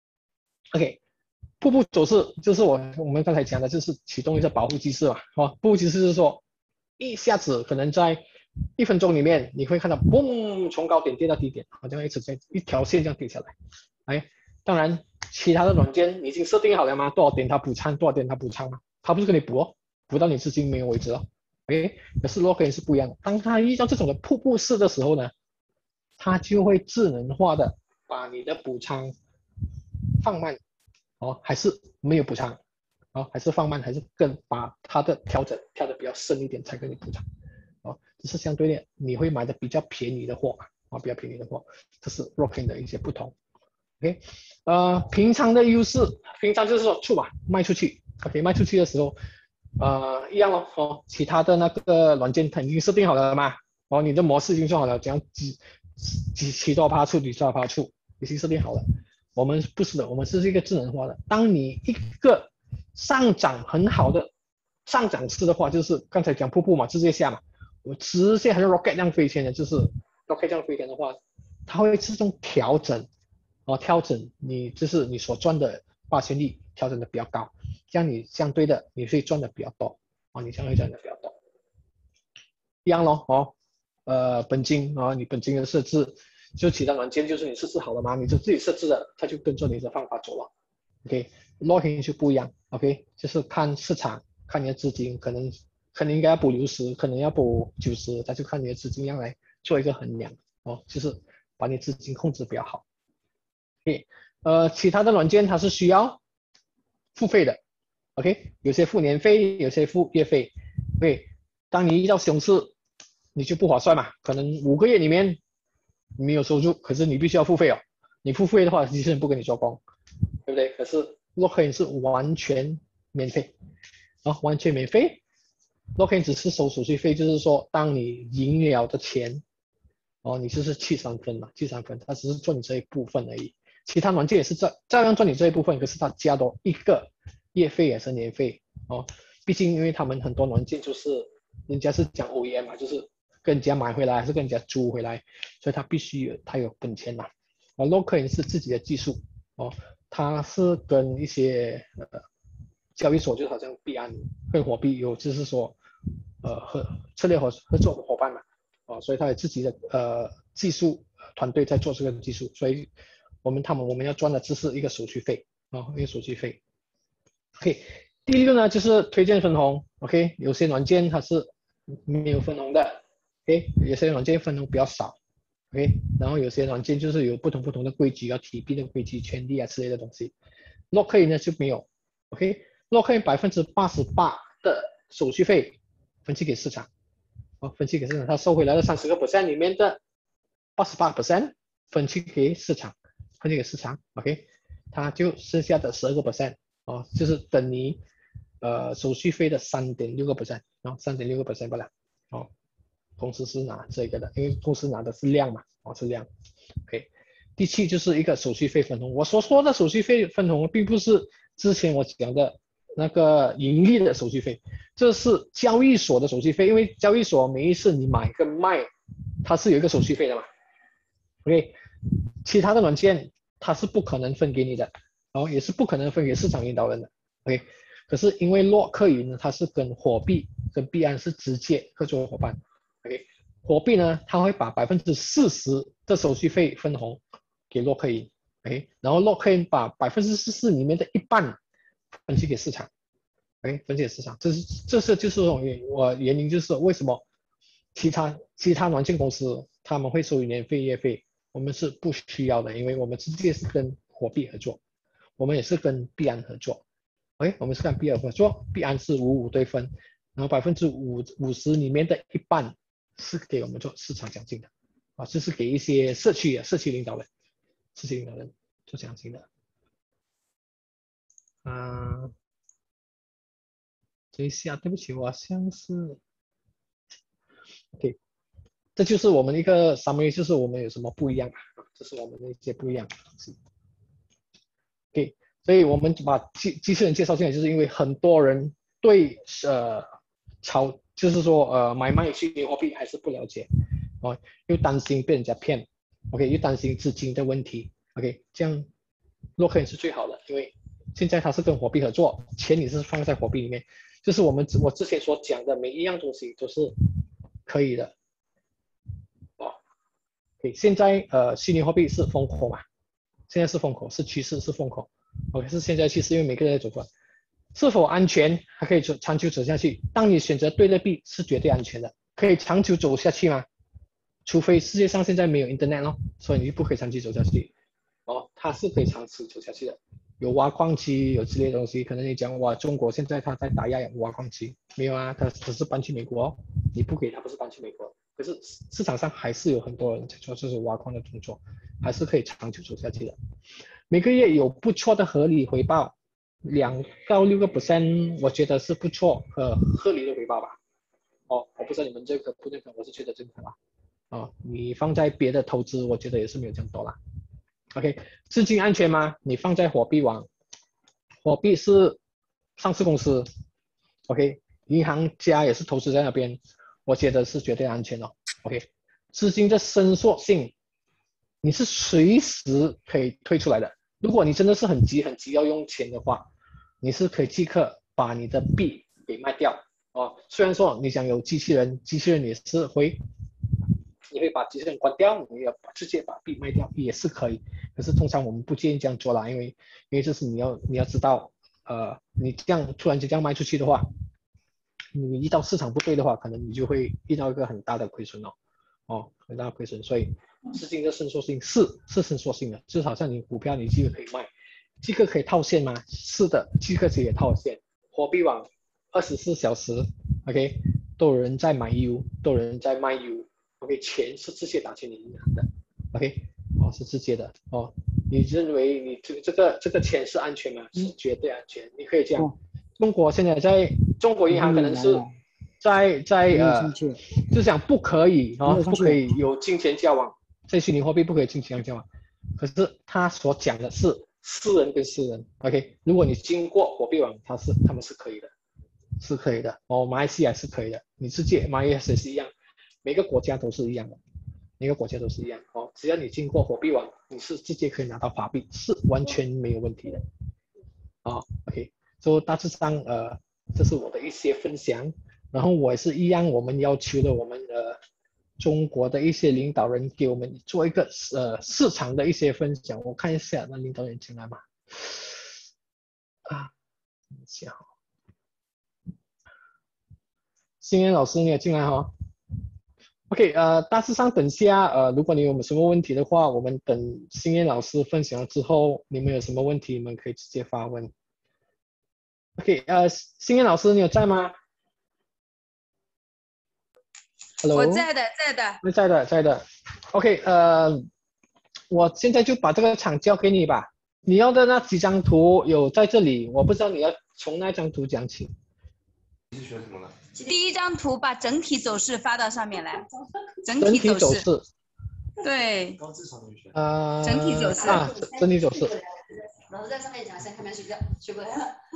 ，OK， 瀑布走势就是我我们刚才讲的，就是启动一个保护机制嘛，哦，瀑布机制是说一下子可能在一分钟里面你会看到嘣从高点跌到低点，好像一直在一条线这样跌下来，哎，当然其他的软件已经设定好了吗？多少点它补仓，多少点它补仓吗？它不是跟你补哦，补到你资金没有为止哦，哎，可是洛克人是不一样的，当它遇到这种的瀑布式的时候呢，它就会智能化的把你的补仓放慢，哦，还是没有补仓，哦，还是放慢，还是更把它的调整调的比较深一点才跟你补仓，哦，这是相对的，你会买的比较便宜的货嘛，啊、哦，比较便宜的货，这是 Rocking 的一些不同。OK， 呃，平常的优势，平常就是说出嘛，卖出去 ，OK， 卖出去的时候，呃，一样咯，哦，其他的那个软件它已经设定好了嘛，哦，你的模式已经做好了，怎样几几几多趴出，几多趴出，已经设定好了。我们不是的，我们是一个智能化的。当你一个上涨很好的上涨式的话，就是刚才讲瀑布嘛，直接下嘛，我直接还是 rocket 这样飞天的，就是 rocket 这样飞天的话，它会自动调整，哦，调整你就是你所赚的八千率调整的比较高，这样你相对的你会赚的比较多，哦，你相对赚的比较多，一样咯，哦，呃，本金啊、哦，你本金的设置，就其他软件就是你设置好了嘛，你就自己设置的，它就跟着你的方法走了。OK，locking 就不一样 ，OK， 就是看市场，看你的资金，可能可能应该要补六十，可能要补九十，它就看你的资金量来做一个衡量，哦，就是把你资金控制比较好。OK， 呃，其他的软件它是需要付费的 ，OK， 有些付年费，有些付月费。OK， 当你遇到熊市，你就不划算嘛，可能五个月里面你没有收入，可是你必须要付费哦。你付费的话，机器人不跟你做工，对不对？可是洛克人是完全免费，啊，完全免费， lock in 只是收手续费，就是说当你赢了的钱，哦，你就是去三分嘛，去三分，它只是赚你这一部分而已。其他软件也是照照样赚你这一部分，可是它加多一个月费也是年费哦。毕竟因为他们很多软件就是人家是讲 O E M 嘛，就是跟人家买回来还是跟人家租回来，所以他必须有他有本钱嘛。而 lock in 是自己的技术哦，它是跟一些呃交易所就好像币安跟火币有就是说呃合策略合合作的伙伴嘛。哦，所以他有自己的呃技术团队在做这个技术，所以我们他们我们要赚的只是一个手续费啊、哦，一个手续费。OK， 第六呢就是推荐分红 ，OK， 有些软件它是没有分红的 ，OK， 有些软件分红比较少 ，OK， 然后有些软件就是有不同不同的规矩，要提币的规矩、权利啊之类的东西。Lock in 呢就没有 ，OK，Lock in 百分之八十八的手续费分期给市场。哦，分期给市场，它收回来的三十个 percent 里面的八十八 percent 分期给市场，分期给市场 ，OK， 它就剩下的十二个 percent 哦，就是等于呃手续费的三点六个 percent， 然后三点六个 percent 不了，哦，公司是拿这个的，因为公司拿的是量嘛，哦是量 ，OK， 第七就是一个手续费分红，我所说的手续费分红并不是之前我讲的那个盈利的手续费，这是交易所的手续费，因为交易所每一次你买跟卖，它是有一个手续费的嘛。OK， 其他的软件它是不可能分给你的，然后也是不可能分给市场领导人的。OK， 可是因为洛克云呢，它是跟火币跟币安是直接合作伙伴。OK， 火币呢，它会把百分之四十的手续费分红给洛克云。OK， 然后洛克云把百分之四十里面的一半分析给市场，哎，分析给市场，这是这是就是原我原因就是为什么其他其他软件公司他们会收年费月费，我们是不需要的，因为我们直接是跟火币合作，我们也是跟币安合作，哎，我们是跟币安合作，币安是五五对分，然后百分之五五十里面的一半是给我们做市场奖金的，啊，这是给一些社区的社区领导人，社区领导人做奖金的。嗯，等一下，对不起，我好像是 OK， 这就是我们一个 summary， 就是我们有什么不一样啊？这是我们的一些不一样的东西。OK， 所以我们把机机器人介绍进来，就是因为很多人对呃炒，就是说呃买卖虚拟货币还是不了解，哦，又担心被人家骗 ，OK， 又担心资金的问题 ，OK， 这样洛克也是最好的，因为现在它是跟火币合作，钱也是放在火币里面，就是我们我之前所讲的每一样东西都是可以的。哦 ，OK， 现在呃虚拟货币是风口嘛，现在是风口，是趋势，是风口。OK， 是现在趋势，因为每个人在走过，是否安全还可以长久走下去？当你选择对的币，是绝对安全的，可以长久走下去吗？除非世界上现在没有 Internet 咯，所以你就不可以长期走下去。哦，它是可以长期走下去的。有挖矿机，有之类的东西，可能你讲哇，中国现在它在打压挖矿机，没有啊，它只是搬去美国、哦，你不给它不是搬去美国，可是市场上还是有很多人在做这种挖矿的动作，还是可以长久走下去的。每个月有不错的合理回报，两到六个 percent， 我觉得是不错和合理的回报吧。哦，我不知道你们这个不认可，我是觉得认可啦。哦，你放在别的投资，我觉得也是没有这样多啦。OK， 资金安全吗？你放在火币网，火币是上市公司 ，OK， 银行家也是投资在那边，我觉得是绝对安全的。OK， 资金的伸缩性，你是随时可以退出来的。如果你真的是很急很急要用钱的话，你是可以即刻把你的币给卖掉哦。虽然说你想有机器人，机器人也是会。你会把机器人关掉，你要直接把币卖掉也是可以，可是通常我们不建议这样做啦，因为因为这是你要你要知道，呃，你这样突然间这样卖出去的话，你遇到市场不对的话，可能你就会遇到一个很大的亏损哦，哦，很大的亏损，所以资金的伸缩性是是伸缩性的，就好像你股票你即刻可以卖，即刻可以套现吗？是的，即刻可以套现，货币网二十四小时 ，OK， 都有人在买 U， 都有人在卖 U。OK， 钱是直接打进你银行的 ，OK， 哦，是直接的哦。你认为你这这个这个钱是安全吗？是绝对安全。你可以讲，中国现在在中国银行可能是在在呃，就讲不可以啊、哦，不可以有金钱交往，在虚拟货币不可以金钱交往。可是他所讲的是私人跟私人 ，OK？ 如果你经过货币网，他是他们是可以的，是可以的。哦，马来西亚是可以的，你直接马来西亚也是一样，每个国家都是一样的，每个国家都是一样哦。只要你经过货币网，你是直接可以拿到法币，是完全没有问题的。哦 ，OK？ 所以大致上呃，这是我的一些分享。然后我也是一样，我们要求的我们呃中国的一些领导人给我们做一个呃市场的一些分享。我看一下，那领导人进来吗？啊，等一下哈，星燕老师你也进来哈、哦。OK， 呃，大致上等下呃，如果你有什么问题的话，我们等星燕老师分享了之后，你们有什么问题，你们可以直接发问。OK， 呃，星燕老师你有在吗？Hello? 我在的，在的， 在的，在的。OK， 呃，我现在就把这个场交给你吧。你要的那几张图有在这里，我不知道你要从那张图讲起。 你是学什么的？ 第一张图把整体走势发到上面来，整整体走势。 体走势。 对。 高智商女学。 呃。 整体走势。 啊，整体走势。 老师在上面讲，先开门睡觉，学过来了。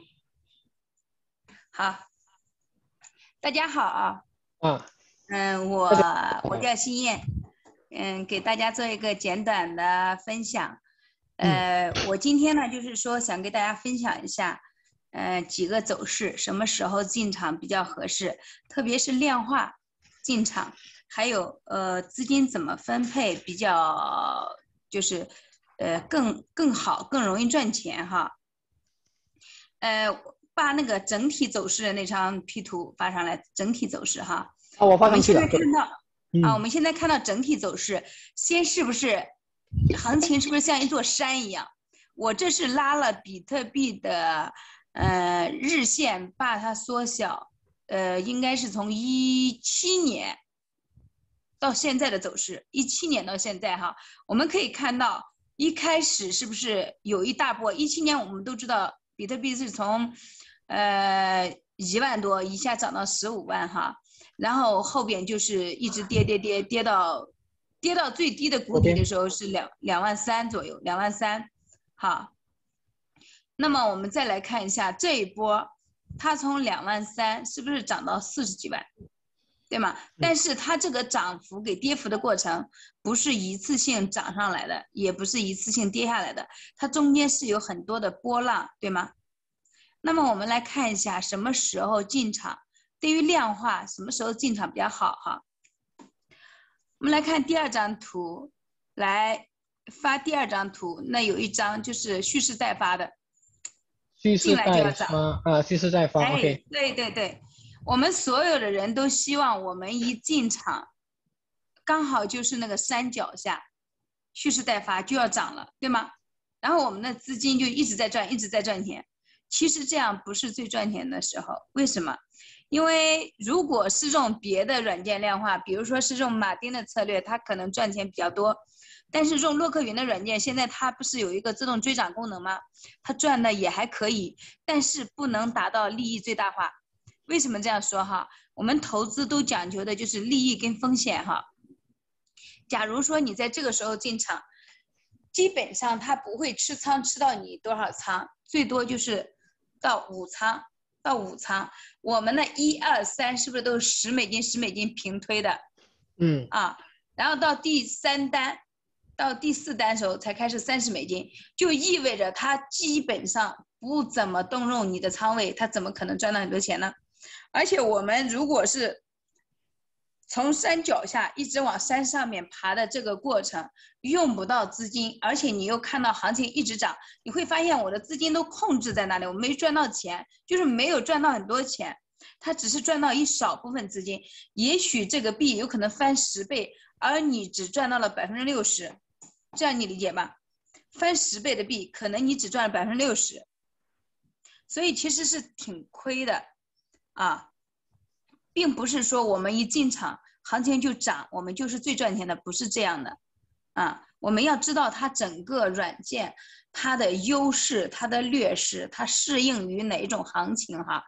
好，大家好啊。 啊。 嗯，我我叫新燕，嗯，给大家做一个简短的分享。呃，我今天呢，就是说想给大家分享一下，呃，几个走势，什么时候进场比较合适，特别是量化进场，还有呃资金怎么分配比较，就是呃更更好，更容易赚钱哈。呃，把那个整体走势的那张 P 图发上来，整体走势哈。 啊，我发上去了。 我们现在看到、 嗯、 啊，我们现在看到整体走势，先是不是行情是不是像一座山一样？我这是拉了比特币的呃日线，把它缩小，呃，应该是从一七年到现在的走势，一七年到现在哈，我们可以看到一开始是不是有一大波？一七年我们都知道比特币是从呃一万多一下涨到十五万哈。然后后边就是一直跌跌跌跌到跌到最低的谷底的时候是两两万三左右，两万三。好，那么我们再来看一下这一波，它从两万三是不是涨到四十几万，对吗？但是它这个涨幅给跌幅的过程不是一次性涨上来的，也不是一次性跌下来的，它中间是有很多的波浪，对吗？那么我们来看一下什么时候进场。对于量化，什么时候进场比较好哈？我们来看第二张图，来发第二张图，那有一张就是蓄势待发的， 蓄势待发啊，蓄势待发。 哎 OK， 对对对，我们所有的人都希望我们一进场，刚好就是那个山脚下，蓄势待发就要涨了，对吗？然后我们的资金就一直在赚，一直在赚钱。其实这样不是最赚钱的时候，为什么？因为如果是这种别的软件量化，比如说是这种马丁的策略，它可能赚钱比较多。但是这种洛克云的软件，现在它不是有一个自动追涨功能吗？它赚的也还可以，但是不能达到利益最大化。为什么这样说哈？我们投资都讲究的就是利益跟风险哈。假如说你在这个时候进场，基本上它不会吃仓吃到你多少仓，最多就是到五仓。到五仓，我们的一二三是不是都是十美金十美金平推的？ 嗯啊，然后到第三单，到第四单的时候才开始三十美金，就意味着它基本上不怎么动用你的仓位，它怎么可能赚到很多钱呢？而且我们如果是从山脚下一直往山上面爬的这个过程，用不到资金，而且你又看到行情一直涨，你会发现我的资金都控制在那里，我没赚到钱，就是没有赚到很多钱，它只是赚到一少部分资金。也许这个币有可能翻十倍，而你只赚到了百分之六十，这样你理解吗？翻十倍的币，可能你只赚了百分之六十，所以其实是挺亏的啊。并不是说我们一进场行情就涨，我们就是最赚钱的，不是这样的啊。我们要知道它整个软件它的优势、它的劣势，它适应于哪一种行情哈。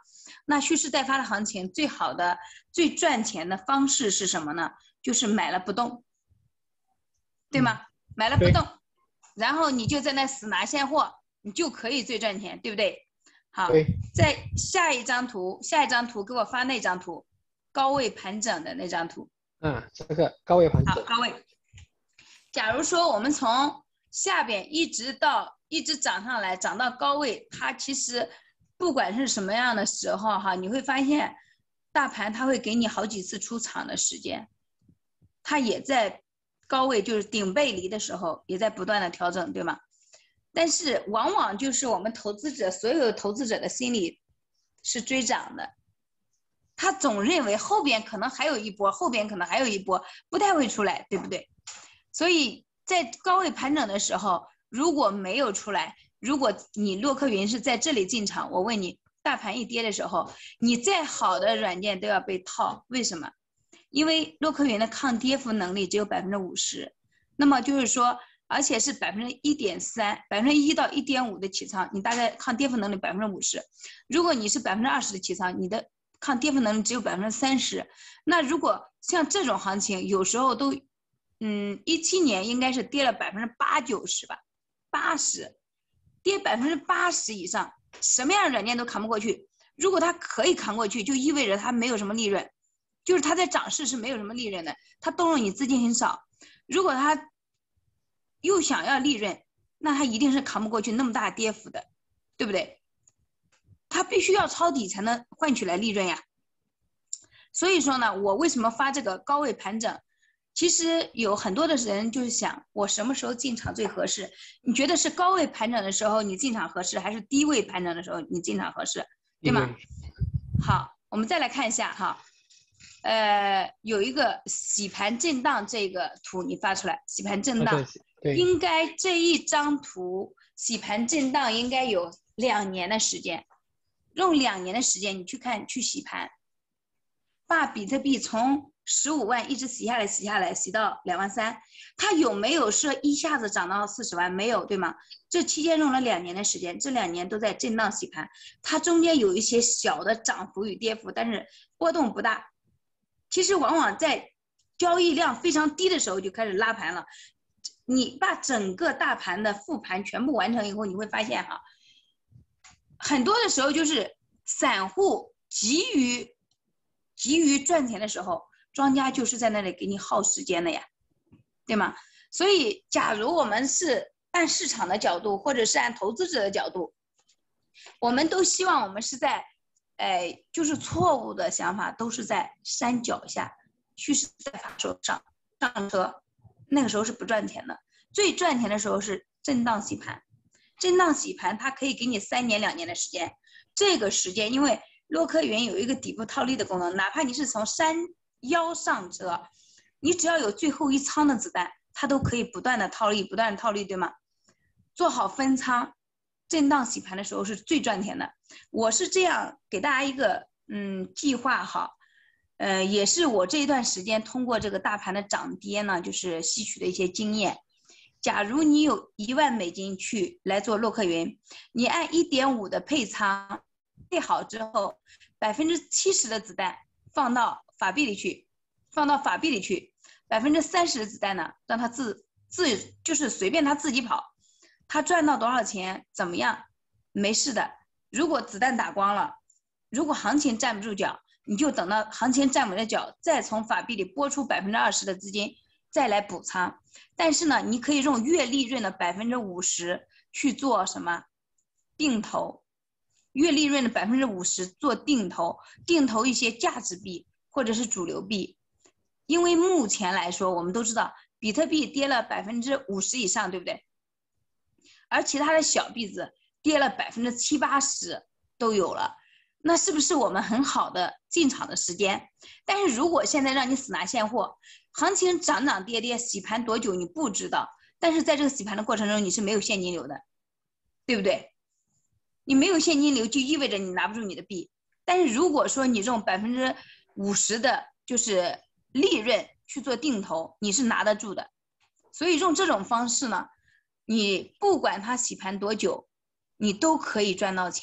那蓄势待发的行情最好的、最赚钱的方式是什么呢？就是买了不动，对吗？嗯、买了不动，然后你就在那死拿现货，你就可以最赚钱，对不对？好，在下一张图，下一张图给我发那张图，高位盘整的那张图。 嗯，这个高位盘整。 好，高位。假如说我们从下边一直到一直涨上来，涨到高位，它其实不管是什么样的时候哈，你会发现大盘它会给你好几次出场的时间，它也在高位就是顶背离的时候也在不断的调整，对吗？但是往往就是我们投资者所有投资者的心理是追涨的，他总认为后边可能还有一波，后边可能还有一波，不太会出来，对不对？所以在高位盘整的时候，如果没有出来，如果你洛克云是在这里进场，我问你，大盘一跌的时候，你再好的软件都要被套，为什么？因为洛克云的抗跌幅能力只有百分之五十，那么就是说，而且是百分之一点三，百分之一到一点五的起仓，你大概抗跌幅能力百分之五十。如果你是百分之二十的起仓，你的抗跌幅能力只有百分之三十。那如果像这种行情，有时候都，嗯，一七年应该是跌了百分之八九十吧，八十，跌百分之八十以上，什么样的软件都扛不过去。如果它可以扛过去，就意味着它没有什么利润，就是它在涨势是没有什么利润的，它动用你资金很少。如果它又想要利润，那它一定是扛不过去那么大跌幅的，对不对？它必须要抄底才能换取来利润呀。所以说呢，我为什么发这个高位盘整？其实有很多的人就是想，我什么时候进场最合适？你觉得是高位盘整的时候你进场合适，还是低位盘整的时候你进场合适？对吗？好，我们再来看一下哈，呃，有一个洗盘震荡这个图你发出来，洗盘震荡，应该这一张图洗盘震荡应该有两年的时间，用两年的时间你去看去洗盘，把比特币从十五万一直洗下来洗下来洗到两万三，它有没有说一下子涨到四十万？没有，对吗？这期间用了两年的时间，这两年都在震荡洗盘，它中间有一些小的涨幅与跌幅，但是波动不大。其实往往在交易量非常低的时候就开始拉盘了。你把整个大盘的复盘全部完成以后，你会发现哈，很多的时候就是散户急于急于赚钱的时候，庄家就是在那里给你耗时间的呀，对吗？所以假如我们是按市场的角度，或者是按投资者的角度，我们都希望我们是在哎，就是错误的想法都是在山脚下，趋势在发手上上车，那个时候是不赚钱的。最赚钱的时候是震荡洗盘，震荡洗盘它可以给你三年两年的时间，这个时间因为洛克云有一个底部套利的功能，哪怕你是从山腰上车，你只要有最后一仓的子弹，它都可以不断的套利，不断的套利，对吗？做好分仓，震荡洗盘的时候是最赚钱的。我是这样给大家一个嗯计划哈，呃，也是我这一段时间通过这个大盘的涨跌呢，就是吸取的一些经验。假如你有一万美金去来做洛克云，你按一点五的配仓配好之后，百分之七十的子弹放到法币里去，放到法币里去，百分之三十的子弹呢，让它自自就是随便它自己跑，它赚到多少钱怎么样？没事的。如果子弹打光了，如果行情站不住脚，你就等到行情站稳了脚，再从法币里拨出百分之二十的资金，再来补仓。但是呢，你可以用月利润的百分之五十去做什么定投，月利润的百分之五十做定投，定投一些价值币或者是主流币。因为目前来说，我们都知道比特币跌了百分之五十以上，对不对？而其他的小币子跌了百分之七八十都有了，那是不是我们很好的进场的时间？但是如果现在让你死拿现货，行情涨涨跌跌，洗盘多久你不知道，但是在这个洗盘的过程中你是没有现金流的，对不对？你没有现金流就意味着你拿不住你的币。但是如果说你用百分之五十的就是利润去做定投，你是拿得住的。所以用这种方式呢，你不管它洗盘多久，你都可以赚到钱。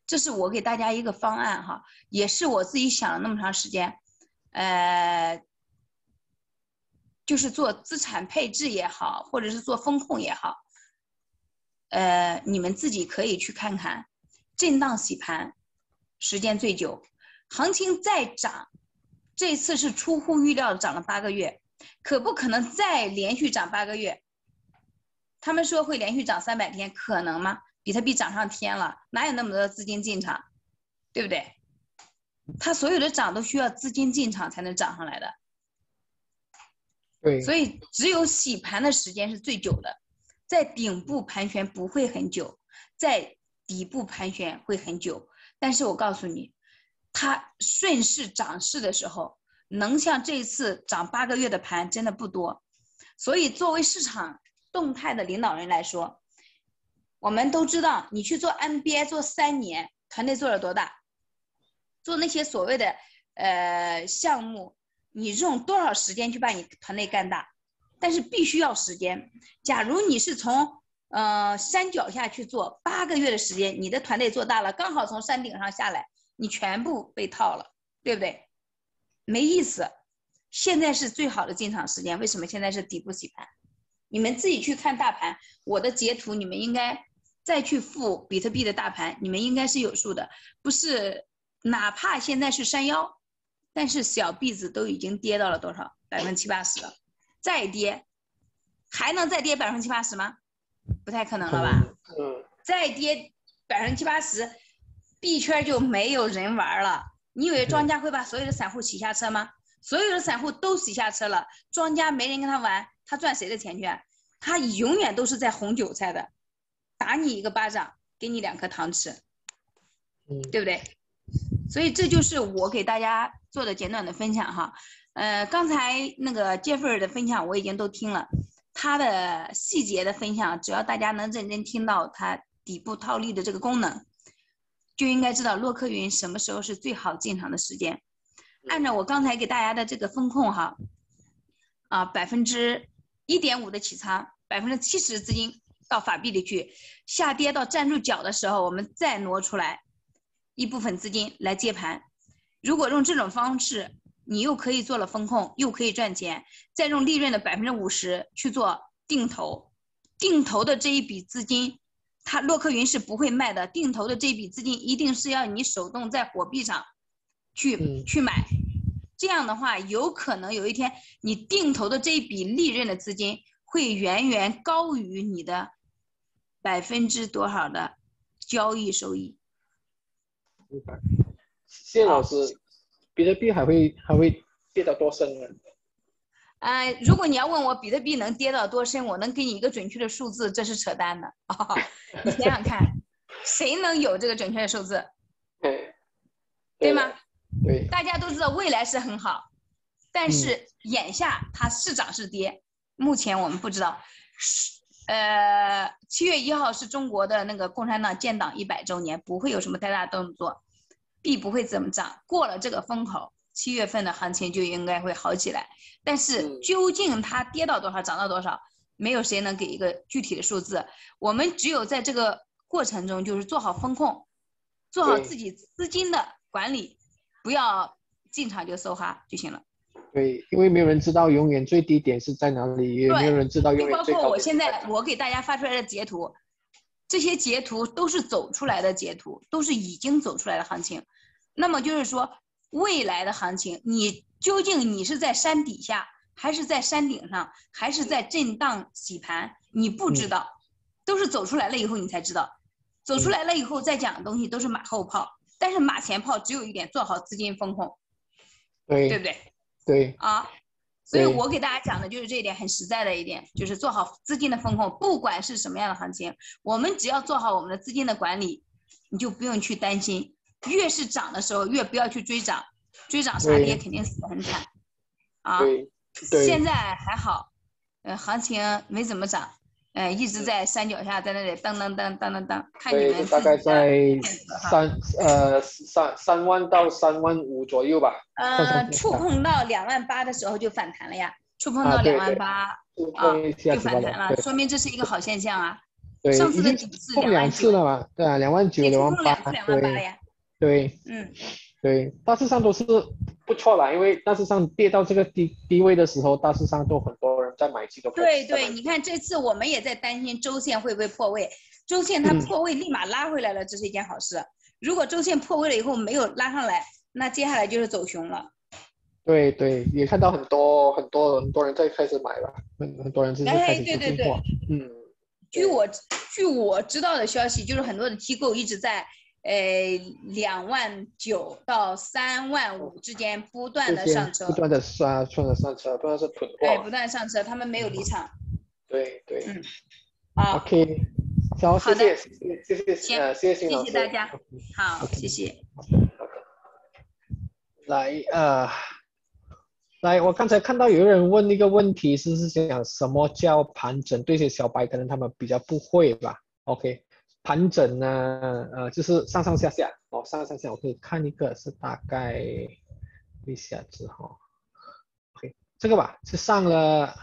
这是我给大家一个方案哈，也是我自己想了那么长时间，呃，就是做资产配置也好，或者是做风控也好，呃，你们自己可以去看看，震荡洗盘时间最久，行情再涨，这次是出乎预料的涨了八个月，可不可能再连续涨八个月？他们说会连续涨三百天，可能吗？比特币涨上天了，哪有那么多资金进场，对不对？它所有的涨都需要资金进场才能涨上来的。 对， 所以只有洗盘的时间是最久的，在顶部盘旋不会很久，在底部盘旋会很久。但是我告诉你，它顺势涨势的时候，能像这次涨八个月的盘真的不多。所以作为市场动态的领导人来说，我们都知道，你去做 M B A 做三年，团队做了多大？做那些所谓的呃项目，你用多少时间去把你团队干大？但是必须要时间。假如你是从呃山脚下去做八个月的时间，你的团队做大了，刚好从山顶上下来，你全部被套了，对不对？没意思。现在是最好的进场时间，为什么现在是底部洗盘？你们自己去看大盘，我的截图你们应该再去复比特币的大盘，你们应该是有数的。不是，哪怕现在是山腰，但是小币子都已经跌到了多少？百分之七八十了，再跌还能再跌百分之七八十吗？不太可能了吧？ 嗯， 再跌百分之七八十，币圈就没有人玩了。你以为庄家会把所有的散户洗下车吗？所有的散户都洗下车了，庄家没人跟他玩，他赚谁的钱去？他永远都是在红韭菜的，打你一个巴掌，给你两颗糖吃，对不对？所以这就是我给大家做的简短的分享哈。呃，刚才那个 Jeffrey 的分享我已经都听了，他的细节的分享，只要大家能认真听到他底部套利的这个功能，就应该知道洛克云什么时候是最好进场的时间。按照我刚才给大家的这个风控哈，啊，百分之一点五的起仓，百分之七十资金到法币里去，下跌到站住脚的时候，我们再挪出来一部分资金来接盘。如果用这种方式，你又可以做了风控，又可以赚钱，再用利润的百分之五十去做定投，定投的这一笔资金，它洛克云是不会卖的，定投的这一笔资金一定是要你手动在火币上去、嗯、去买。这样的话，有可能有一天你定投的这一笔利润的资金会远远高于你的百分之多少的交易收益。 明白。谢老师，比特币还会还会跌到多深呢？ 呃，如果你要问我比特币能跌到多深，我能给你一个准确的数字，这是扯淡的。哦、你想想看，谁能有这个准确的数字？ 对， 对吗？ 对， 大家都知道未来是很好，但是眼下它是涨是跌，嗯、目前我们不知道。呃，七月一号是中国的那个共产党建党一百周年，不会有什么太大动作，币不会怎么涨。过了这个风口，七月份的行情就应该会好起来。但是究竟它跌到多少，涨到多少，没有谁能给一个具体的数字。我们只有在这个过程中，就是做好风控，做好自己资金的管理。不要进场就梭哈就行了。 对，因为没有人知道永远最低点是在哪里，也没有人知道永远最高点。 包括我现在我给大家发出来的截图，这些截图都是走出来的截图，都是已经走出来的行情。那么就是说，未来的行情，你究竟你是在山底下，还是在山顶上，还是在震荡洗盘，你不知道，都是走出来了以后你才知道。走出来了以后再讲的东西都是马后炮。但是马前炮只有一点，做好资金风控， 对对不对？ 对啊，所以我给大家讲的就是这一点，很实在的一点，就是做好资金的风控，不管是什么样的行情，我们只要做好我们的资金的管理，你就不用去担心。越是涨的时候，越不要去追涨，追涨杀跌肯定死得很惨啊。 对对， 现在还好，呃，行情没怎么涨。呃，一直在山脚下，在那里当当当当当当，看你们大概在三呃三三万到三万五左右吧。 呃，触碰到两万八的时候就反弹了呀，触碰到两万八啊，就反弹了，说明这是一个好现象啊。 对， 上次的已经底是碰两两万九， 次了嘛，对啊，两万九、 这次两万八， 碰两次两万八对呀。 对嗯， 对，大致上都是不错啦，因为大致上跌到这个低低位的时候，大致上都很多人在买进，都开对对， 始在买进。 你看这次我们也在担心周线会不会破位，周线它嗯破位立马拉回来了，这是一件好事。如果周线破位了以后没有拉上来，那接下来就是走熊了。 对对，也看到很多很多很多人在开始买了，很很多人就是开哎， 始对对对， 做进货。嗯， 据我据我知道的消息，就是很多的机构一直在呃两万九到三万五之间不断这些的上车不，断的刷，不断的上车，不断的是囤哎， 货。 不断地上车，他们没有离场。 对对。 嗯，好， OK，好，谢好的谢谢谢谢谢行呃谢谢辛谢老师。 谢大家，好， OK 谢谢。 来呃，来，我刚才看到有人问一个问题，是是讲什么叫盘整？对一些小白可能他们比较不会吧。OK，盘整呢，呃，就是上上下下哦，上上下下，我可以看一个是大概一下子哈、哦。OK，这个吧是上了，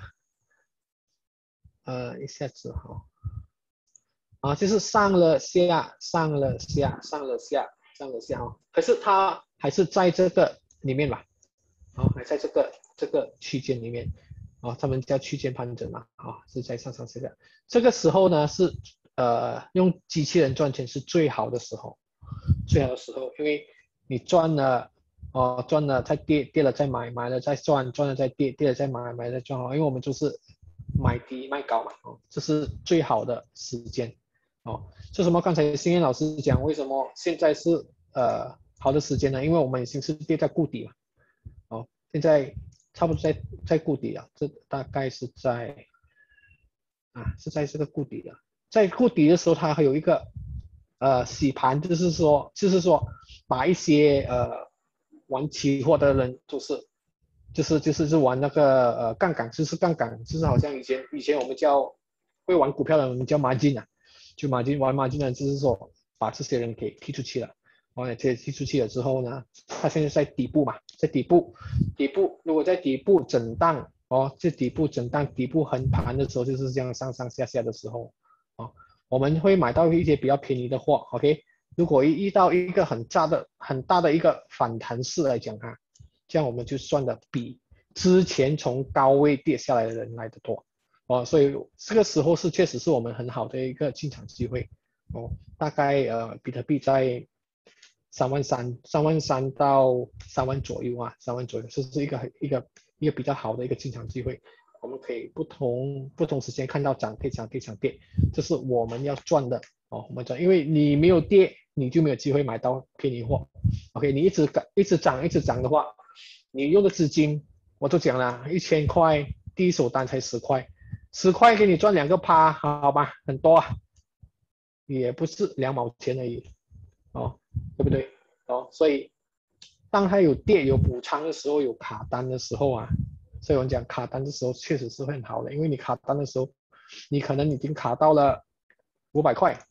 呃，一下子哈、哦。啊，就是上了下，上了下，上了下，上了下哦。可是它还是在这个里面吧，啊，还在这个这个区间里面，啊，他们叫区间盘整嘛，啊，是在上上下下。这个时候呢是呃用机器人赚钱是最好的时候，最好的时候，因为你赚了，哦，赚了再跌，跌了再买，买了再赚，赚了再跌，跌了再买，买了再赚哦，因为我们就是买低卖高嘛，哦，这是最好的时间。哦，为什么刚才新燕老师讲为什么现在是呃好的时间呢？因为我们已经是跌在谷底了，哦，现在差不多在在谷底了，这大概是在啊是在这个谷底了，在谷底的时候它还有一个呃洗盘，就是说就是说把一些呃玩期货的人就是就是就是是玩那个呃杠杆，就是杠杆，就是好像以前以前我们叫会玩股票的人我们叫margin啊。就马金玩马金呢，就是说把这些人给踢出去了，完了这些踢出去了之后呢，他现在在底部嘛，在底部，底部如果在底部震荡哦，这底部震荡、底部横盘的时候，就是这样上上下下的时候，哦，我们会买到一些比较便宜的货 ，OK。如果一遇到一个很大的、很大的一个反弹势来讲哈，这样我们就算的比之前从高位跌下来的人来的多。哦，所以这个时候是确实是我们很好的一个进场机会哦。大概呃，比特币在三万三、三万三到三万左右啊，三万左右，这是一个一个一个比较好的一个进场机会。我们可以不同不同时间看到涨跌涨跌涨跌，这是我们要赚的哦。我们赚，因为你没有跌，你就没有机会买到便宜货。OK， 你一直一直涨一直涨的话，你用的资金我都讲了，一千块第一手单才十块。十块给你赚两个趴，好吧，很多啊，也不是两毛钱而已，哦，对不对？哦，所以当它有跌有补仓的时候，有卡单的时候啊，所以我们讲卡单的时候确实是会很好的，因为你卡单的时候，你可能已经卡到了五百块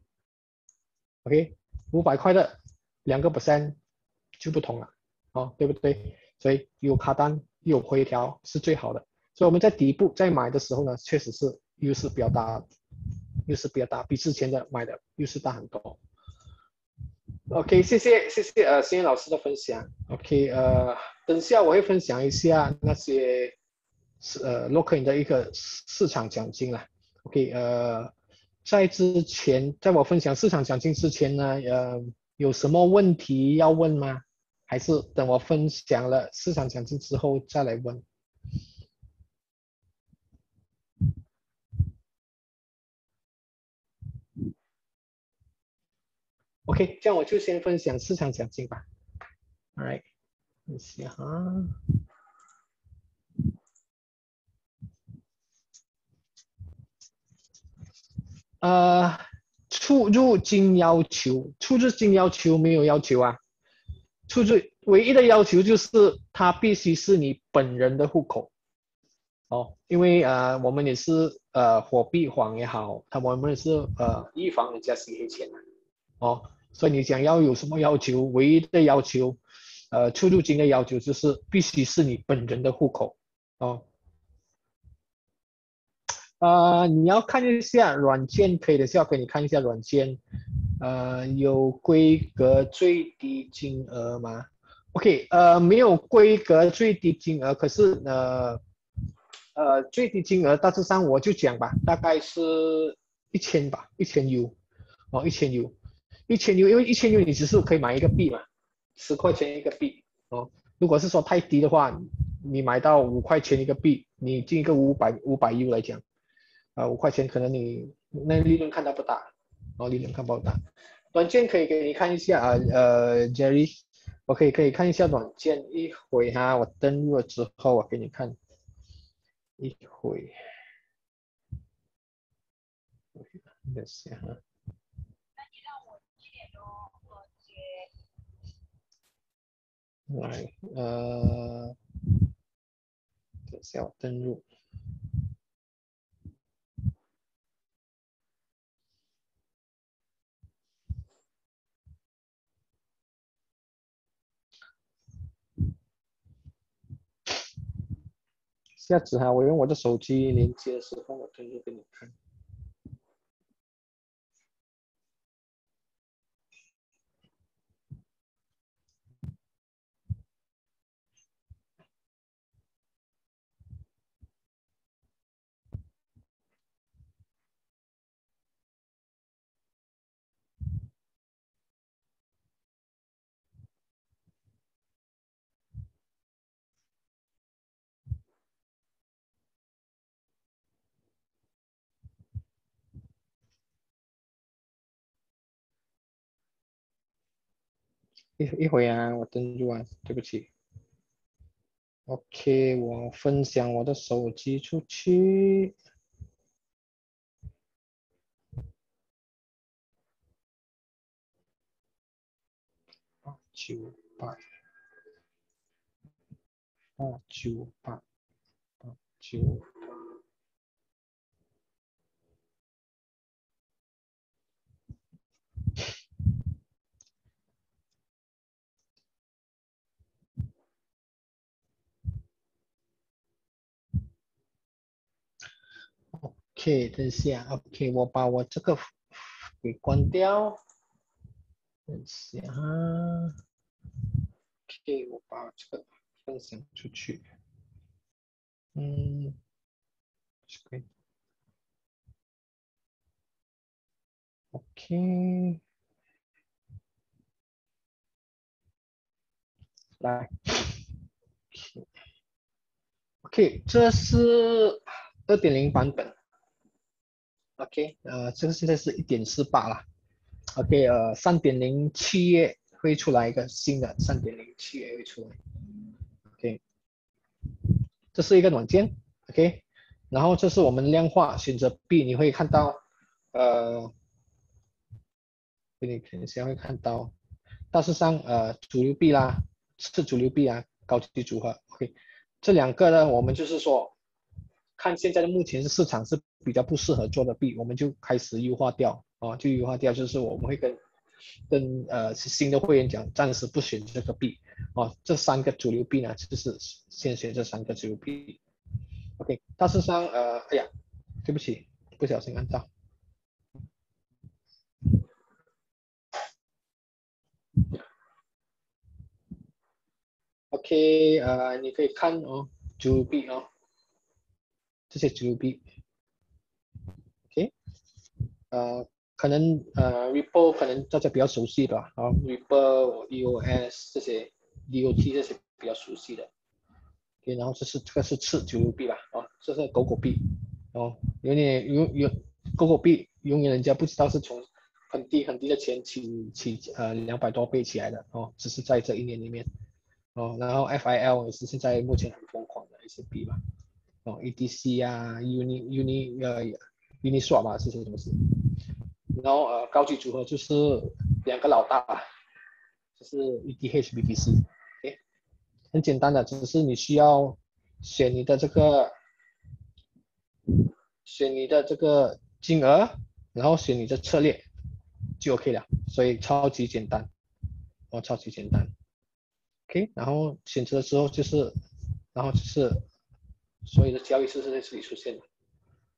，OK， 五百块的两个 percent 就不同了，哦，对不对？所以有卡单有回调是最好的。所以我们在底部在买的时候呢，确实是优势比较大，优势比较大，比之前的买的优势大很多。OK， 谢谢谢谢呃新燕老师的分享。OK， 呃，等下我会分享一下那些呃 Lockin 的一个市场奖金啦。OK， 呃，在之前在我分享市场奖金之前呢，呃，有什么问题要问吗？还是等我分享了市场奖金之后再来问？ OK， 这样我就先分享市场奖金吧。All right， 等一下哈。呃，出入金要求，出入金要求没有要求啊。出入唯一的要求就是它必须是你本人的户口。哦，因为呃，我们也是呃货币黄也好，他我们也是呃预防人家洗黑钱的。哦。所以你想要有什么要求？唯一的要求，呃，出入金的要求就是必须是你本人的户口哦。 呃，你要看一下软件，可以的话给你看一下软件，呃，有规格最低金额吗 ？OK，呃，没有规格最低金额，可是呃呃最低金额大致上我就讲吧，大概是一千吧，一千 U，哦，一千 U，一千 U，因为一千 U 你只是可以买一个币嘛，十块钱一个币哦。如果是说太低的话，你买到五块钱一个币，你进一个五百五百 U 来讲。啊，五块钱可能你那利润看到不大，哦，利润看不大。软件可以给你看一下啊，呃，Jerry，我可以可以看一下软件，一会哈，我登录了之后我给你看，一会，等下哈。来，呃，等下我登录。下次哈，我用我的手机连接的时候，我登录给你看。一一会啊，我登录啊，对不起。OK，我分享我的手机出去。八九八八九八八九。OK，等一下 ，OK，我把我这个给关掉。等一下哈 ，OK，我把这个分享出去。嗯，可以。OK，来 ，OK，这是二点零版本。OK，呃，这个现在是一点四八了。OK，呃，三点零七月会出来一个新的，三点零七月会出来。OK，这是一个软件。OK，然后这是我们量化选择币，你会看到，呃，给你看一下会看到，大致上呃主流币啦，次主流币啊，高级组合。OK，这两个呢，我们就是说，看现在的目前市场是比较不适合做的币，我们就开始优化掉啊，就优化掉，就是我们会跟跟呃新的会员讲，暂时不选这个币哦，这三个主流币呢，就是先选这三个主流币。OK，大致上呃，哎呀，对不起，不小心按到。OK，呃，你可以看哦，主流币哦，这些主流币。OK，呃，可能呃 Ripple 可能大家比较熟悉吧，啊 Ripple、E O S 这些 D O T 这些比较熟悉的。OK，然后这是这个是次主流币吧，哦，这是狗狗币，哦，有点有有狗狗币，永远人家不知道是从很低很低的钱起起呃两百多倍起来的哦，只是在这一年里面。哦，然后 F I L 也是现在目前很疯狂的一些币吧，哦 E D C 啊 Uni Uni 呃 Uniswap 啊这些东西，然后呃高级组合就是两个老大，就是 E T H B T C，OK，很简单的，只是你需要选你的这个选你的这个金额，然后选你的策略就 OK 了，所以超级简单，哦超级简单。OK，然后选择的时候就是，然后就是所有的交易是在这里出现的。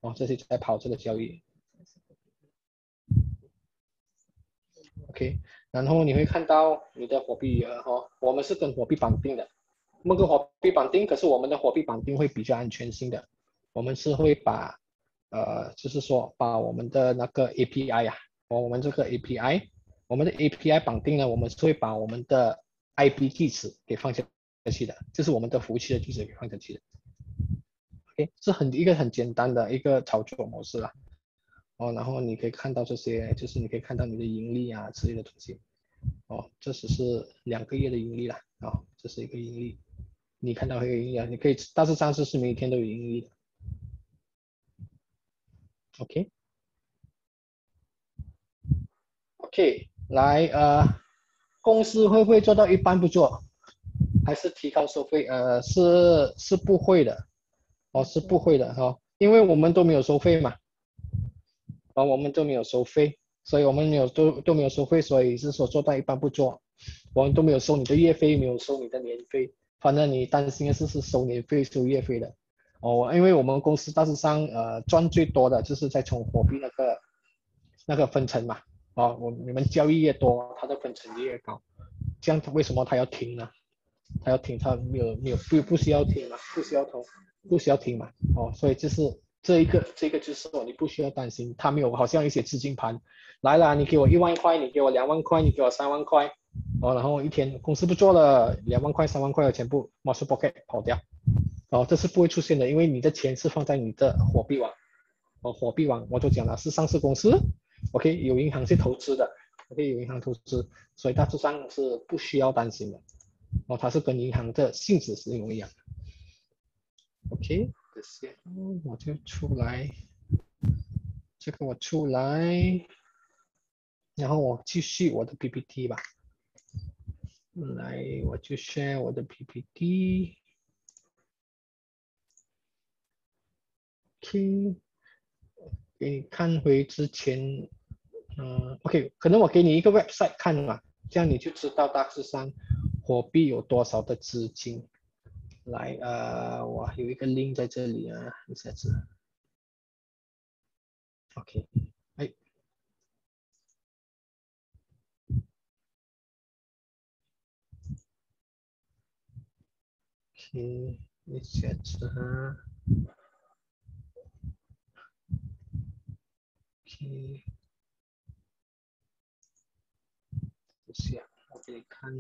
哦，这些在跑这个交易。OK， 然后你会看到你的货币呃哦，我们是跟货币绑定的，我们跟货币绑定，可是我们的货币绑定会比较安全性的，我们是会把呃，就是说把我们的那个 A P I 啊，我们这个 A P I， 我们的 A P I 绑定呢，我们是会把我们的 I P 地址给放下去的，这是我们的服务器的地址给放下去的。OK， 是很一个很简单的一个操作模式啦。哦，然后你可以看到这些，就是你可以看到你的盈利啊之类的东西。哦，这只是两个月的盈利啦。哦，这是一个盈利，你看到一个盈利啊，你可以大致上是是每一天都有盈利的。OK，OK，、okay. okay, 来呃，公司会不会做到一半不做，还是提高收费？呃，是是不会的，哦，是不会的哈、哦，因为我们都没有收费嘛，哦，我们都没有收费，所以我们没有都都没有收费，所以是说做到一半不做，我们都没有收你的月费，没有收你的年费，反正你担心的是是收年费收月费的。哦，因为我们公司大致上呃赚最多的就是在从货币那个那个分成嘛，哦，我你们交易越多，它的分成就越高，这样为什么他要停呢？他要停，他没有没有不不需要停嘛，不需要停，不需要停嘛，哦，所以就是这一个这个就是说你不需要担心，他没有好像一些资金盘来了，你给我一万块，你给我两万块，你给我三万块，哦，然后一天公司不做了，两万块三万块的全部 Muscle Pocket 跑掉。哦，这是不会出现的，因为你的钱是放在你的货币网，哦，货币网我就讲了是上市公司 ，OK， 有银行去投资的 ，OK， 有银行投资，所以大致上是不需要担心的，哦，它是跟银行的性质是一模一样的 ，OK， 这些我就出来，这个我出来，然后我继续我的 P P T 吧，来，我就 share 我的 P P T。OK， 给你看回之前，嗯 ，OK， 可能我给你一个 website 看嘛，这样你就知道大致上货币有多少的资金。来，呃，我有一个 link 在这里啊，一下子 ，OK， 哎 ，OK， 一下子哈 ，OK， 等下我给你看。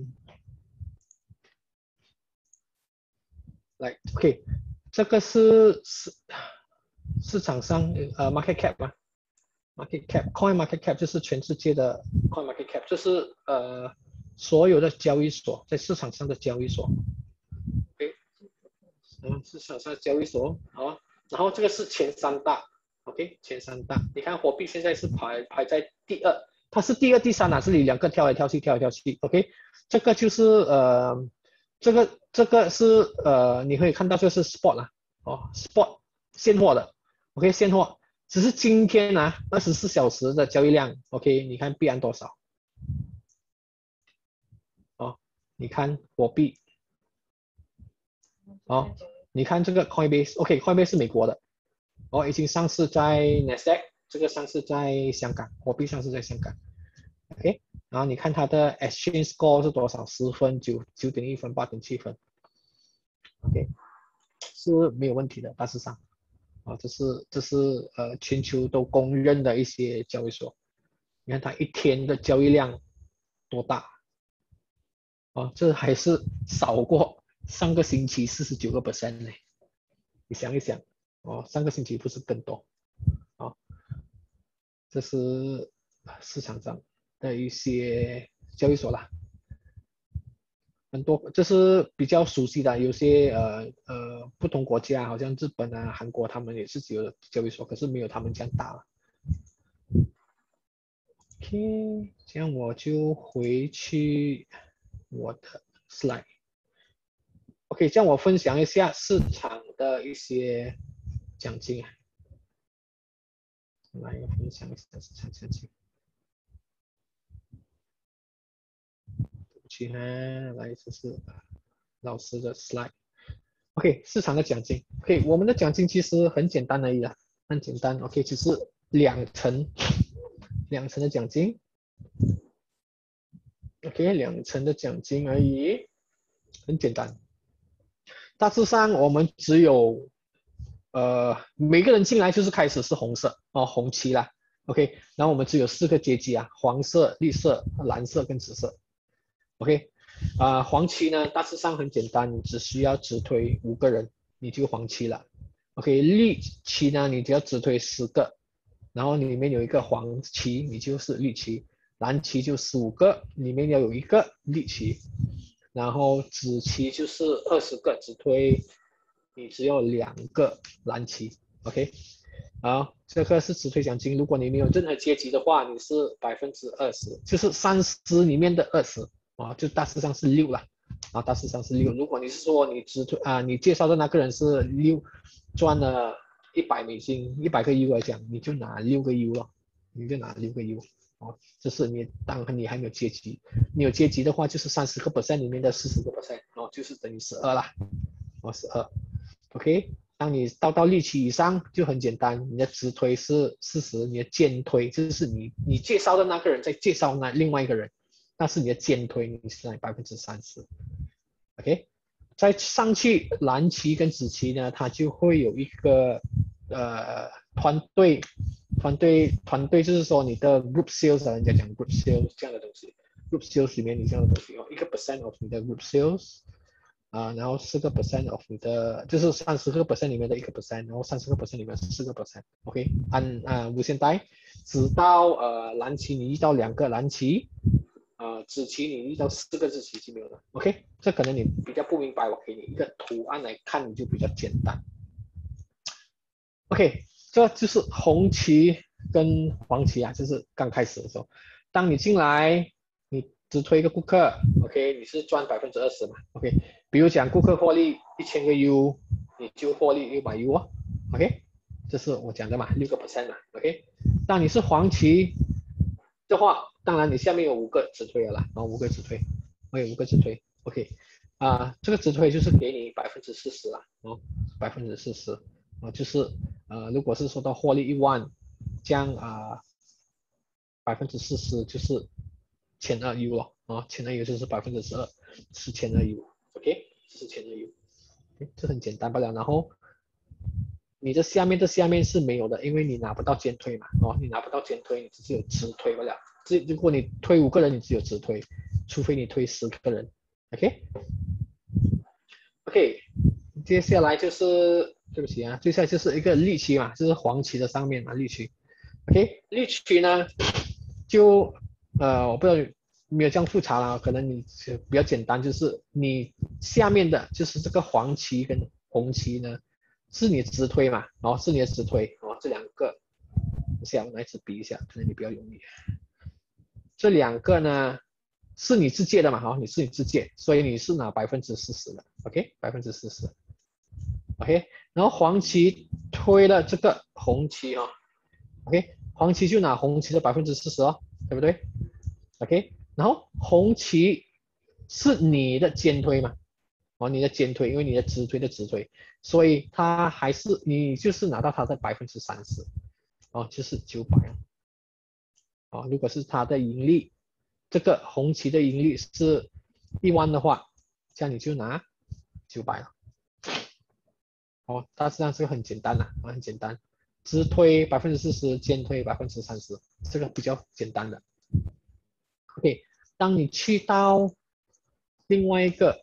来 ，OK， 这个是市市场上呃 market cap 嘛 ，market cap，coin market cap 就是全世界的 coin market cap，就是呃所有的交易所在市场上的交易所 ，OK， 嗯，市场上的交易所，好，然后这个是前三大 ，OK， 前三大，你看货币现在是排排在第二，它是第二、第三啊，这里两个跳来跳去，跳来跳去 ，OK， 这个就是呃。这个这个是呃，你可以看到这是 spot 啦，哦 ，spot 现货的 ，OK 现货，只是今天啊二十四小时的交易量 ，OK 你看币安多少？哦，你看货币，哦，你看这个 Coinbase，OK，Coinbase 是美国的，哦，已经上市在 Nasdaq， 这个上市在香港，货币上市在香港 ，OK。然后你看它的 exchange score 是多少？十分、九九点一分、八点七分 ，OK， 是没有问题的，大致上，啊，这是这是呃全球都公认的一些交易所。你看它一天的交易量多大？啊，这还是少过上个星期四十九个 percent 呢。你想一想，哦，上个星期不是更多？啊，这是市场上的一些交易所啦，很多这是比较熟悉的，有些呃呃不同国家，好像日本啊、韩国，他们也是有交易所，可是没有他们这样大了。OK， 这样我就回去我的 slide。OK， 这样我分享一下市场的一些奖金啊，来分享一下市场奖金。去呢，来这是老师的 slide。OK， 市场的奖金 ，OK， 我们的奖金其实很简单而已啦， 很简单 ，OK， 只是两层，两层的奖金 ，OK， 两层的奖金而已，很简单。大致上我们只有，呃，每个人进来就是开始是红色哦，红旗啦 ，OK， 然后我们只有四个阶级啊，黄色、绿色、蓝色跟紫色 ，OK， 啊、呃，黄旗呢大致上很简单，你只需要直推五个人，你就黄旗了。OK， 绿旗呢，你只要只推十个，然后里面有一个黄旗，你就是绿旗；蓝旗就十五个，里面要有一个绿旗；然后紫旗就是二十个，只推你只有两个蓝旗。OK， 好，这个是只推奖金。如果你没有任何阶级的话，你是百分之二十，就是三十里面的二十啊，就大致上是六了。啊，大致上是六。如果你是说你只推啊，你介绍的那个人是六。赚了一百美金，一百个 U 来讲，你就拿六个 U 了，你就拿六个 U 哦。这是你，当然你还没有阶级，你有阶级的话就是三十个 percent 里面的四十个 percent 哦，就是等于十二啦，哦十二 ，OK。当你到到绿旗以上就很简单，你的直推是四十，你的肩推就是你你介绍的那个人在介绍那另外一个人，但是你的肩推你是在百分之三十 ，OK。再上去蓝旗跟紫旗呢，它就会有一个呃团队，团队团队就是说你的 group sales 啊，人家讲 group sales 这样的东西 ，group sales 里面你这样的东西哦，一个 percent of 你的 group sales 啊，然后四个 percent of 你的就是三十个 percent 里面的一个 percent， 然后三十个 percent 里面四个 percent，OK， 按啊无限带，直到呃蓝旗你遇到两个蓝旗。呃，紫旗你遇到四个紫旗就没有了 ，OK， 这可能你比较不明白，我给你一个图案来看，你就比较简单。OK， 这就是红旗跟黄旗啊，就是刚开始的时候，当你进来，你只推一个顾客 ，OK， 你是赚百分之二十嘛 ，OK， 比如讲顾客获利一千个 U， 你就获利六百 U 哦 ，OK， 这是我讲的嘛，六个 percent 嘛 ，OK， 当你是黄旗的话。当然，你下面有五个直推了啦，然后五个直推，我有五个直推 ，OK， 啊、呃，这个直推就是给你百分之四十啦，哦，百分之四十，啊，就是呃，如果是说到获利一万，这样啊，百分之四十就是千二 U 了，啊，千二 U 就是百分之十二，是千二 U，OK， 是千二 U， 这很简单不了，然后。你的下面的下面是没有的，因为你拿不到肩推嘛，哦，你拿不到肩推，你只有直推不了。这如果你推五个人，你只有直推，除非你推十个人 ，OK？OK，、okay? okay, 接下来就是对不起啊，接下来就是一个绿旗嘛，就是黄旗的上面嘛，绿旗 ，OK？ 绿旗呢，就呃我不知道没有这样复杂啦，可能你比较简单，就是你下面的就是这个黄旗跟红旗呢。是你的直推嘛？哦，是你的直推哦，这两个，我想来一次比一下，可能你比较容易。这两个呢，是你自借的嘛？好、哦，你是你自借，所以你是拿百分之四十的 ，OK， 百分之四十 ，OK。然后黄旗推了这个红旗哦 ，OK， 黄旗就拿红旗的百分之四十哦，对不对 ？OK， 然后红旗是你的肩推嘛？哦，你的肩推，因为你的直推的直推，所以它还是你就是拿到它的百分之三十，哦，就是九百，哦，如果是它的盈利，这个红旗的盈利是一万的话，这样你就拿九百了，哦，大致上这个很简单啦，啊，很简单，直推百分之四十，肩推百分之三十，这个比较简单的。OK， 当你去到另外一个。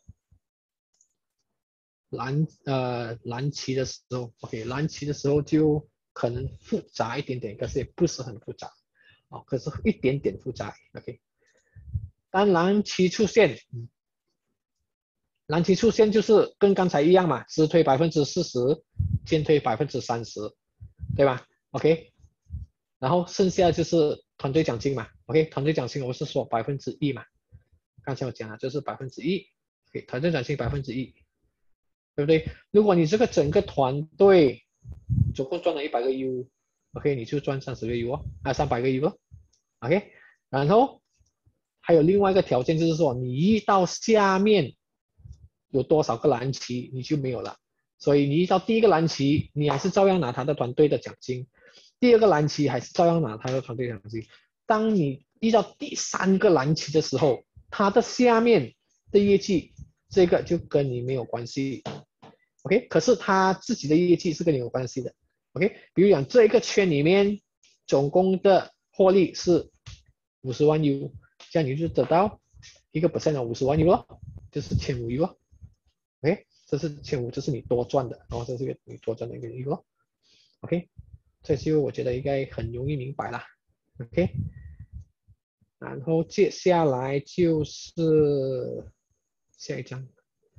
蓝呃蓝旗的时候 ，OK， 蓝旗的时候就可能复杂一点点，可是也不是很复杂，哦，可是一点点复杂 ，OK。当蓝旗出现，蓝旗出现就是跟刚才一样嘛，直推百分之四十，肩推百分之三十，对吧 ？OK， 然后剩下就是团队奖金嘛 ，OK， 团队奖金我是说百分之一嘛，刚才我讲了就是百分之一 ，OK， 团队奖金百分之一。对不对？如果你这个整个团队总共赚了一百个 U，OK， 你就赚三十个 U 哦，啊三百个 U 哦 ，OK。然后还有另外一个条件就是说，你遇到下面有多少个蓝旗，你就没有了。 所以你遇到第一个蓝旗，你还是照样拿他的团队的奖金；第二个蓝旗还是照样拿他的团队奖金。当你遇到第三个蓝旗的时候，他的下面的业绩，这个就跟你没有关系 ，OK？ 可是他自己的业绩是跟你有关系的 ，OK？ 比如讲这一个圈里面总共的获利是五十万 U， 这样你就得到一个 percent 的五十万 U 咯，就是千五 U 咯 ，OK？ 这是千五，这是你多赚的，然后这是个你多赚的一个 U 咯 ，OK？ 这就我觉得应该很容易明白啦 ，OK？ 然后接下来就是下一张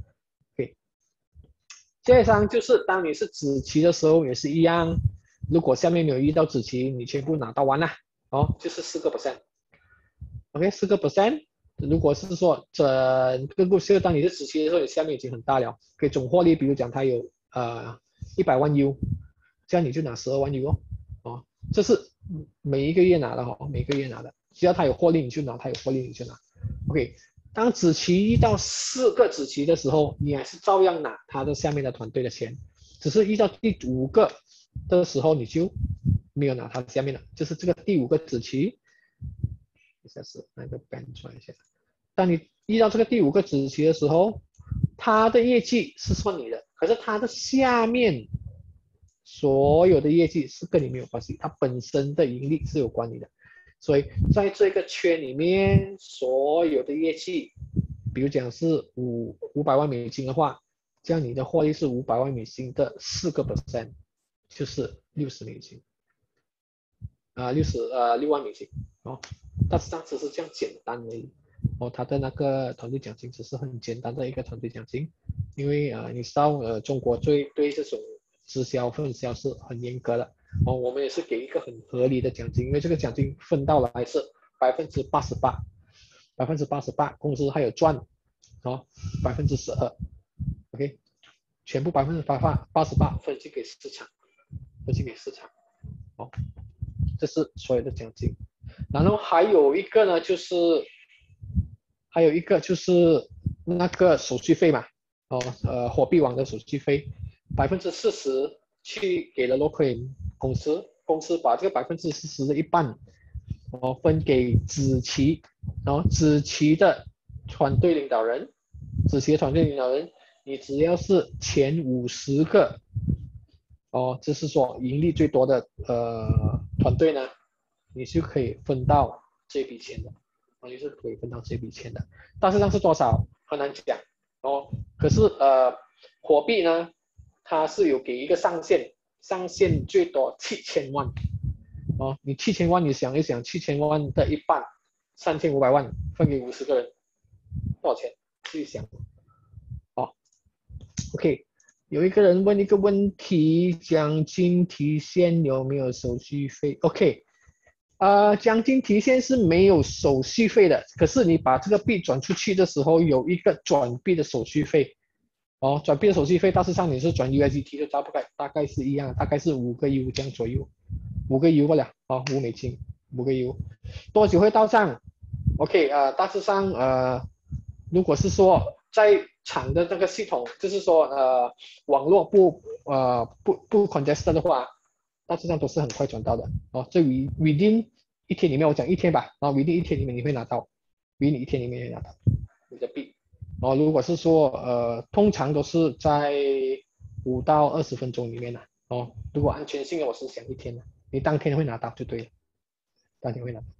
，OK？ 下一张就是当你是子期的时候也是一样，如果下面没有遇到子期，你全部拿到完了，哦，就是四个 percent，OK？ 四个 percent。如果是说整个故事，当你是子期的时候，你下面已经很大了，可以总获利，比如讲它有呃一百万 U， 这样你就拿十二万 U 哦，哦，这是每一个月拿的哈、哦，每个月拿的，只要它有获利你就拿，它有获利你就拿 ，OK。当子期遇到四个子期的时候，你还是照样拿它的下面的团队的钱，只是遇到第五个的时候你就没有拿它下面的，就是这个第五个子期，一下是那个 ban 出来一下。当你遇到这个第五个子期的时候，它的业绩是算你的，可是它的下面所有的业绩是跟你没有关系，它本身的盈利是有关你的。所以在这个圈里面，所有的业绩，比如讲是五五百万美金的话，这样你的获利是五百万美金的四个 percent， 就是六十美金，啊六十呃六万美金哦，但是当时是这样简单而已。哦，他的那个团队奖金只是很简单的一个团队奖金，因为呃，你知道呃，中国对对这种直销分销是很严格的哦，我们也是给一个很合理的奖金，因为这个奖金分到来是百分之八十八，百分之八十八，公司还有赚哦，百分之十二 ，OK， 全部百分之八八八十八分去给市场，分去给市场，哦，这是所有的奖金，然后还有一个呢就是。还有一个就是那个手续费嘛，哦，呃，火币网的手续费，百分之四十去给了 local 公司，公司把这个百分之四十的一半，哦，分给子期，然后子期的团队领导人，子期的团队领导人，你只要是前五十个，哦，就是说盈利最多的呃团队呢，你就可以分到这笔钱的。哦，也是可以分到这笔钱的，但是那是多少很难讲哦。可是呃，火币呢，它是有给一个上限，上限最多七千万哦。你七千万，你想一想，七千万的一半，三千五百万分给五十个人，多少钱？自己想。哦 ，OK， 有一个人问一个问题，奖金提现有没有手续费 ？OK。呃，奖金提现是没有手续费的，可是你把这个币转出去的时候，有一个转币的手续费，哦，转币的手续费，大致上你是转 U S D T 的，大概大概是一样，大概是五个 U 这样左右，五个 U 不了，哦，五美金，五个 U， 多久会到账 ？OK， 呃，大致上呃，如果是说在场的这个系统，就是说呃网络不呃不不 congested 的话。大致上都是很快转到的哦，这 within 一天里面，我讲一天吧，然后 within 一天里面你会拿到 ，within 一天里面会拿到你的币。哦，如果是说呃，通常都是在五到二十分钟里面的哦。如果安全性的，我是想一天的，你当天会拿到就对了，当天会拿到。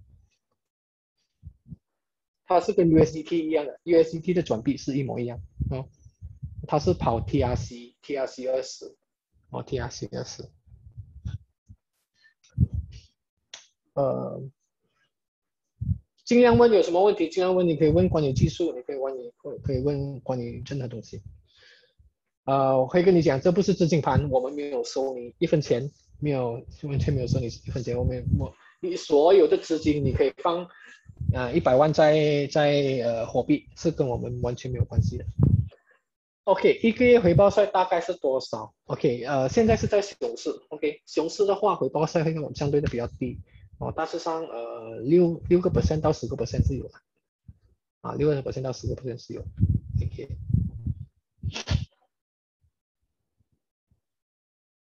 它是跟 U S D T 一样的 ，U S D T 的转币是一模一样哦，它是跑 T R C，T R C 二十，哦 ，T R C 二十。呃，尽量问有什么问题，尽量问，你可以问关于技术，你可以问你可以问关于任何东西。呃，我会跟你讲，这不是资金盘，我们没有收你一分钱，没有完全没有收你一分钱，我们我你所有的资金你可以放啊一百万在在呃货币，是跟我们完全没有关系的。OK， 一个月回报率大概是多少 ？OK， 呃，现在是在熊市 ，OK， 熊市的话回报率会相对的比较低。哦，大致上呃六六个 percent 到十个 percent 是有的，啊六个 percent 到十个 percent 是有 ，OK。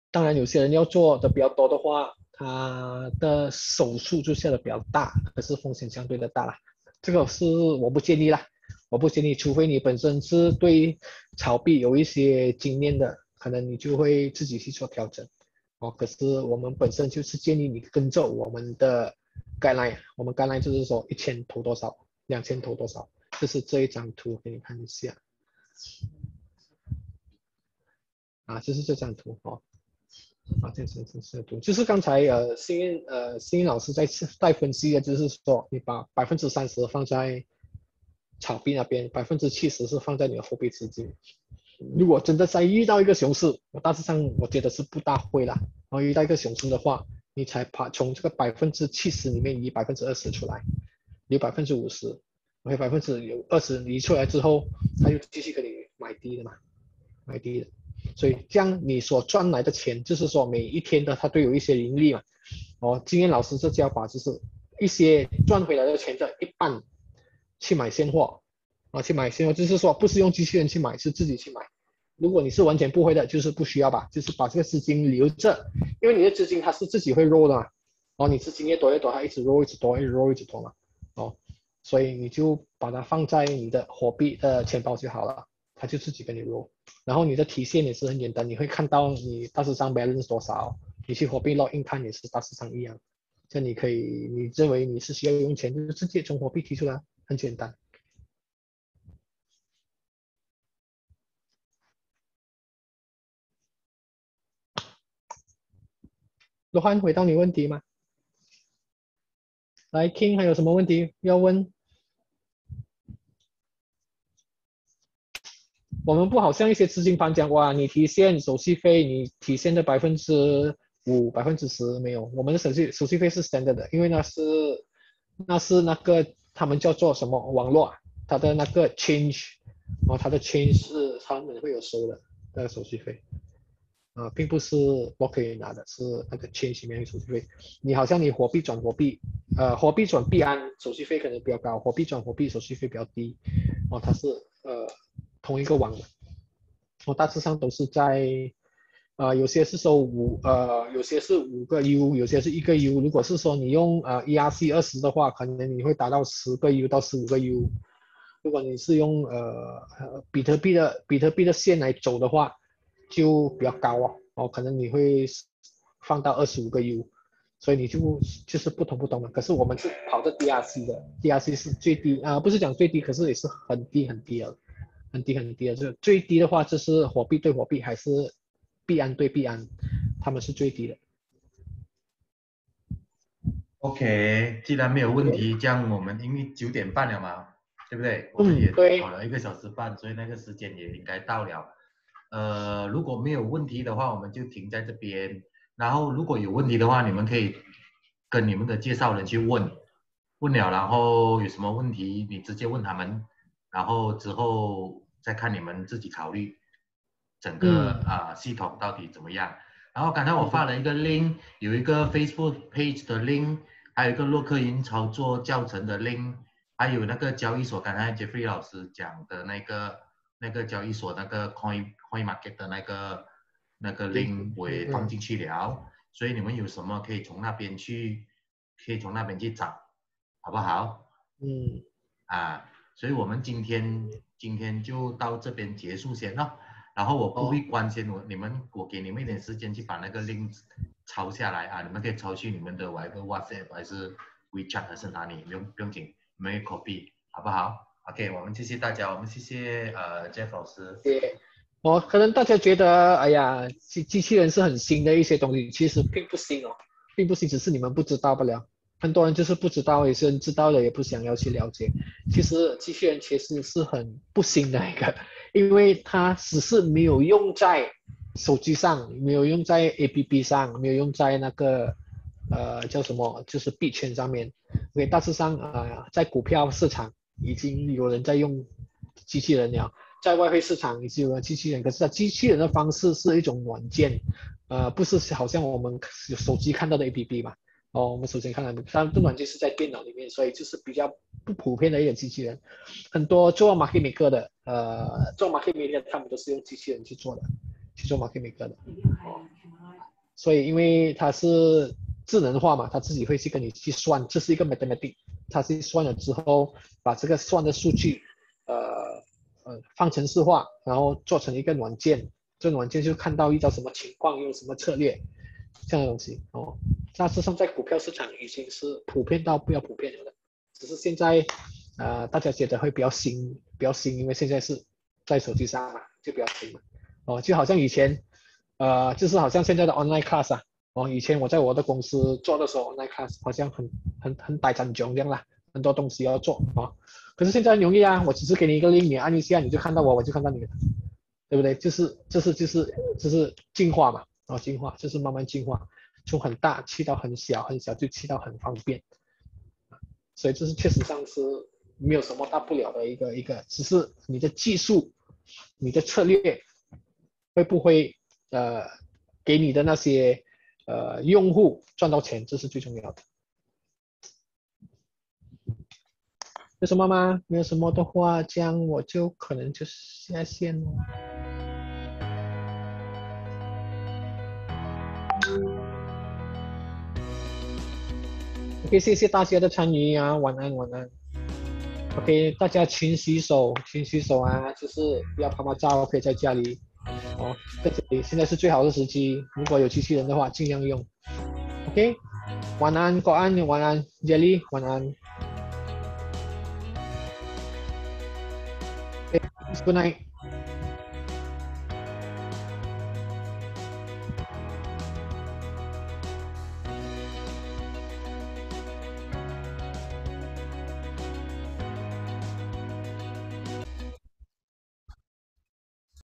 当然有些人要做的比较多的话，他的手术就下的比较大，可是风险相对的大啦。这个是我不建议啦，我不建议，除非你本身是对炒币有一些经验的，可能你就会自己去做调整。哦，可是我们本身就是建议你跟着我们的 guideline， 我们 guideline 就是说一千投多少，两千投多少，这是这一张图给你看一下。啊，就是这张图哦。啊，这是这是图，就是刚才呃，新呃新老师在在分析的，就是说你把百分之三十放在炒币那边，百分之七十是放在你的货币资金。如果真的再遇到一个熊市，我大致上我觉得是不大会啦。然后遇到一个熊市的话，你才把从这个百分之七十里面移百分之二十出来，留百分之五十，OK， 百分之有二十移出来之后，他就继续给你买低的嘛，买低的。所以这样你所赚来的钱，就是说每一天的它都有一些盈利嘛。哦，经验老师这教法就是一些赚回来的钱的一半去买现货，啊，去买现货，就是说不是用机器人去买，是自己去买。如果你是完全不会的，就是不需要吧，就是把这个资金留着，因为你的资金它是自己会 roll 的嘛。哦，你资金越多越多，它一直 roll 一直多，一直 roll 一直多嘛。哦，所以你就把它放在你的货币的钱包就好了，它就自己跟你 roll。然后你的体现也是很简单，你会看到你大致上 balance 多少，你去货币 login 看也是大致上一样。这样你可以，你认为你是需要用钱，就是直接从货币提出来，很简单。罗汉，回答你问题吗？来 King 还有什么问题要问？我们不好像一些资金盘讲，哇，你提现手续费，你提现的百分之五、百分之十没有，我们的手续手续费是 standard 的，因为那是那是那个他们叫做什么网络，它的那个 change， 然后它的 change 是他们会有收的那个手续费。啊、呃，并不是我可以拿的，是那个 change 里面的手续费。你好像你货币转货币，呃，货币转币安手续费可能比较高，货币转货币手续费比较低。哦，它是呃同一个网的，哦，大致上都是在，呃，有些是收五，呃，有些是五个 U， 有些是一个 U。如果是说你用呃 E R C 二十的话，可能你会达到十个 U 到十五个 U。如果你是用呃比特币的比特币的线来走的话，就比较高哦，哦，可能你会放到二十五个 U， 所以你就就是不同不同的。可是我们是跑的 D R C 的 ，D R C 是最低啊、呃，不是讲最低，可是也是很低很低的，很低很低的。就最低的话，就是货币对货币还是币安对币安，他们是最低的。 OK， 既然没有问题，这样我们因为九点半了嘛，对不对？我们也跑了一个小时半，所以那个时间也应该到了。呃，如果没有问题的话，我们就停在这边。然后如果有问题的话，你们可以跟你们的介绍人去问，问了，然后有什么问题你直接问他们，然后之后再看你们自己考虑整个啊、呃、系统到底怎么样。然后刚才我发了一个 link， 有一个 Facebook page 的 link， 还有一个洛克银操作教程的 link， 还有那个交易所刚才 Jeffrey 老师讲的那个那个交易所那个 coin coin market 的那个那个 link 我也放进去了，所以你们有什么可以从那边去可以从那边去找，好不好？ 嗯。 啊，所以我们今天今天就到这边结束先了。然后我不会关先，我你们我给你们一点时间去把那个 link 抄下来啊，你们可以抄去你们的 WhatsApp 还是 WeChat 还是哪里，不用不用紧，你们可以 copy 好不好 ？OK， 我们谢谢大家，我们谢谢呃 Jeff 老师。 谢谢。哦，可能大家觉得，哎呀，机机器人是很新的一些东西，其实并不新哦，并不新，只是你们不知道不了。很多人就是不知道，有些人知道了也不想要去了解。其实机器人其实是很不新的一个，因为它只是没有用在手机上，没有用在 A P P 上，没有用在那个呃叫什么，就是币圈上面。因为大致上呃在股票市场已经有人在用机器人了。在外汇市场已经有了机器人，可是它机器人的方式是一种软件，呃，不是好像我们手机看到的 A P P 嘛。哦，我们手机看到的，它的软件是在电脑里面，所以就是比较不普遍的一种机器人。很多做 market maker 的，呃，做 market maker 他们都是用机器人去做的，去做 market maker 的。哦所以因为它是智能化嘛，它自己会去跟你去算，这是一个 mathematics， 它去算了之后，把这个算的数据，呃呃方程式化，然后做成一个软件，这软件就看到遇到什么情况，用什么策略，这样的东西哦。大致上在股票市场已经是普遍到不要普遍了的，只是现在呃大家觉得会比较新，比较新，因为现在是在手机上嘛，就比较新嘛。哦，就好像以前，呃，就是好像现在的 online class 啊，哦，以前我在我的公司做的时候 online class 好像很很很呆板囧这样啦，很多东西要做啊、哦。可是现在很容易啊，我只是给你一个 link， 你按一下你就看到我，我就看到你了，对不对？就是这是就是就是进化嘛，哦，进化就是慢慢进化，从很大去到很小，很小就去到很方便，所以这是确实上是没有什么大不了的一个一个，只是你的技术、你的策略会不会呃给你的那些呃用户赚到钱，这是最重要的。有什么吗？没有什么的话，这样我就可能就下线了。OK， 谢谢大家的参与啊，晚安晚安。OK， 大家勤洗手，勤洗手啊，就是不要拍拍照，可以在家里哦，在这里现在是最好的时机，如果有机器人的话，尽量用。OK， 晚安，国安，晚安 ，Jelly， 晚安。Okay, good night.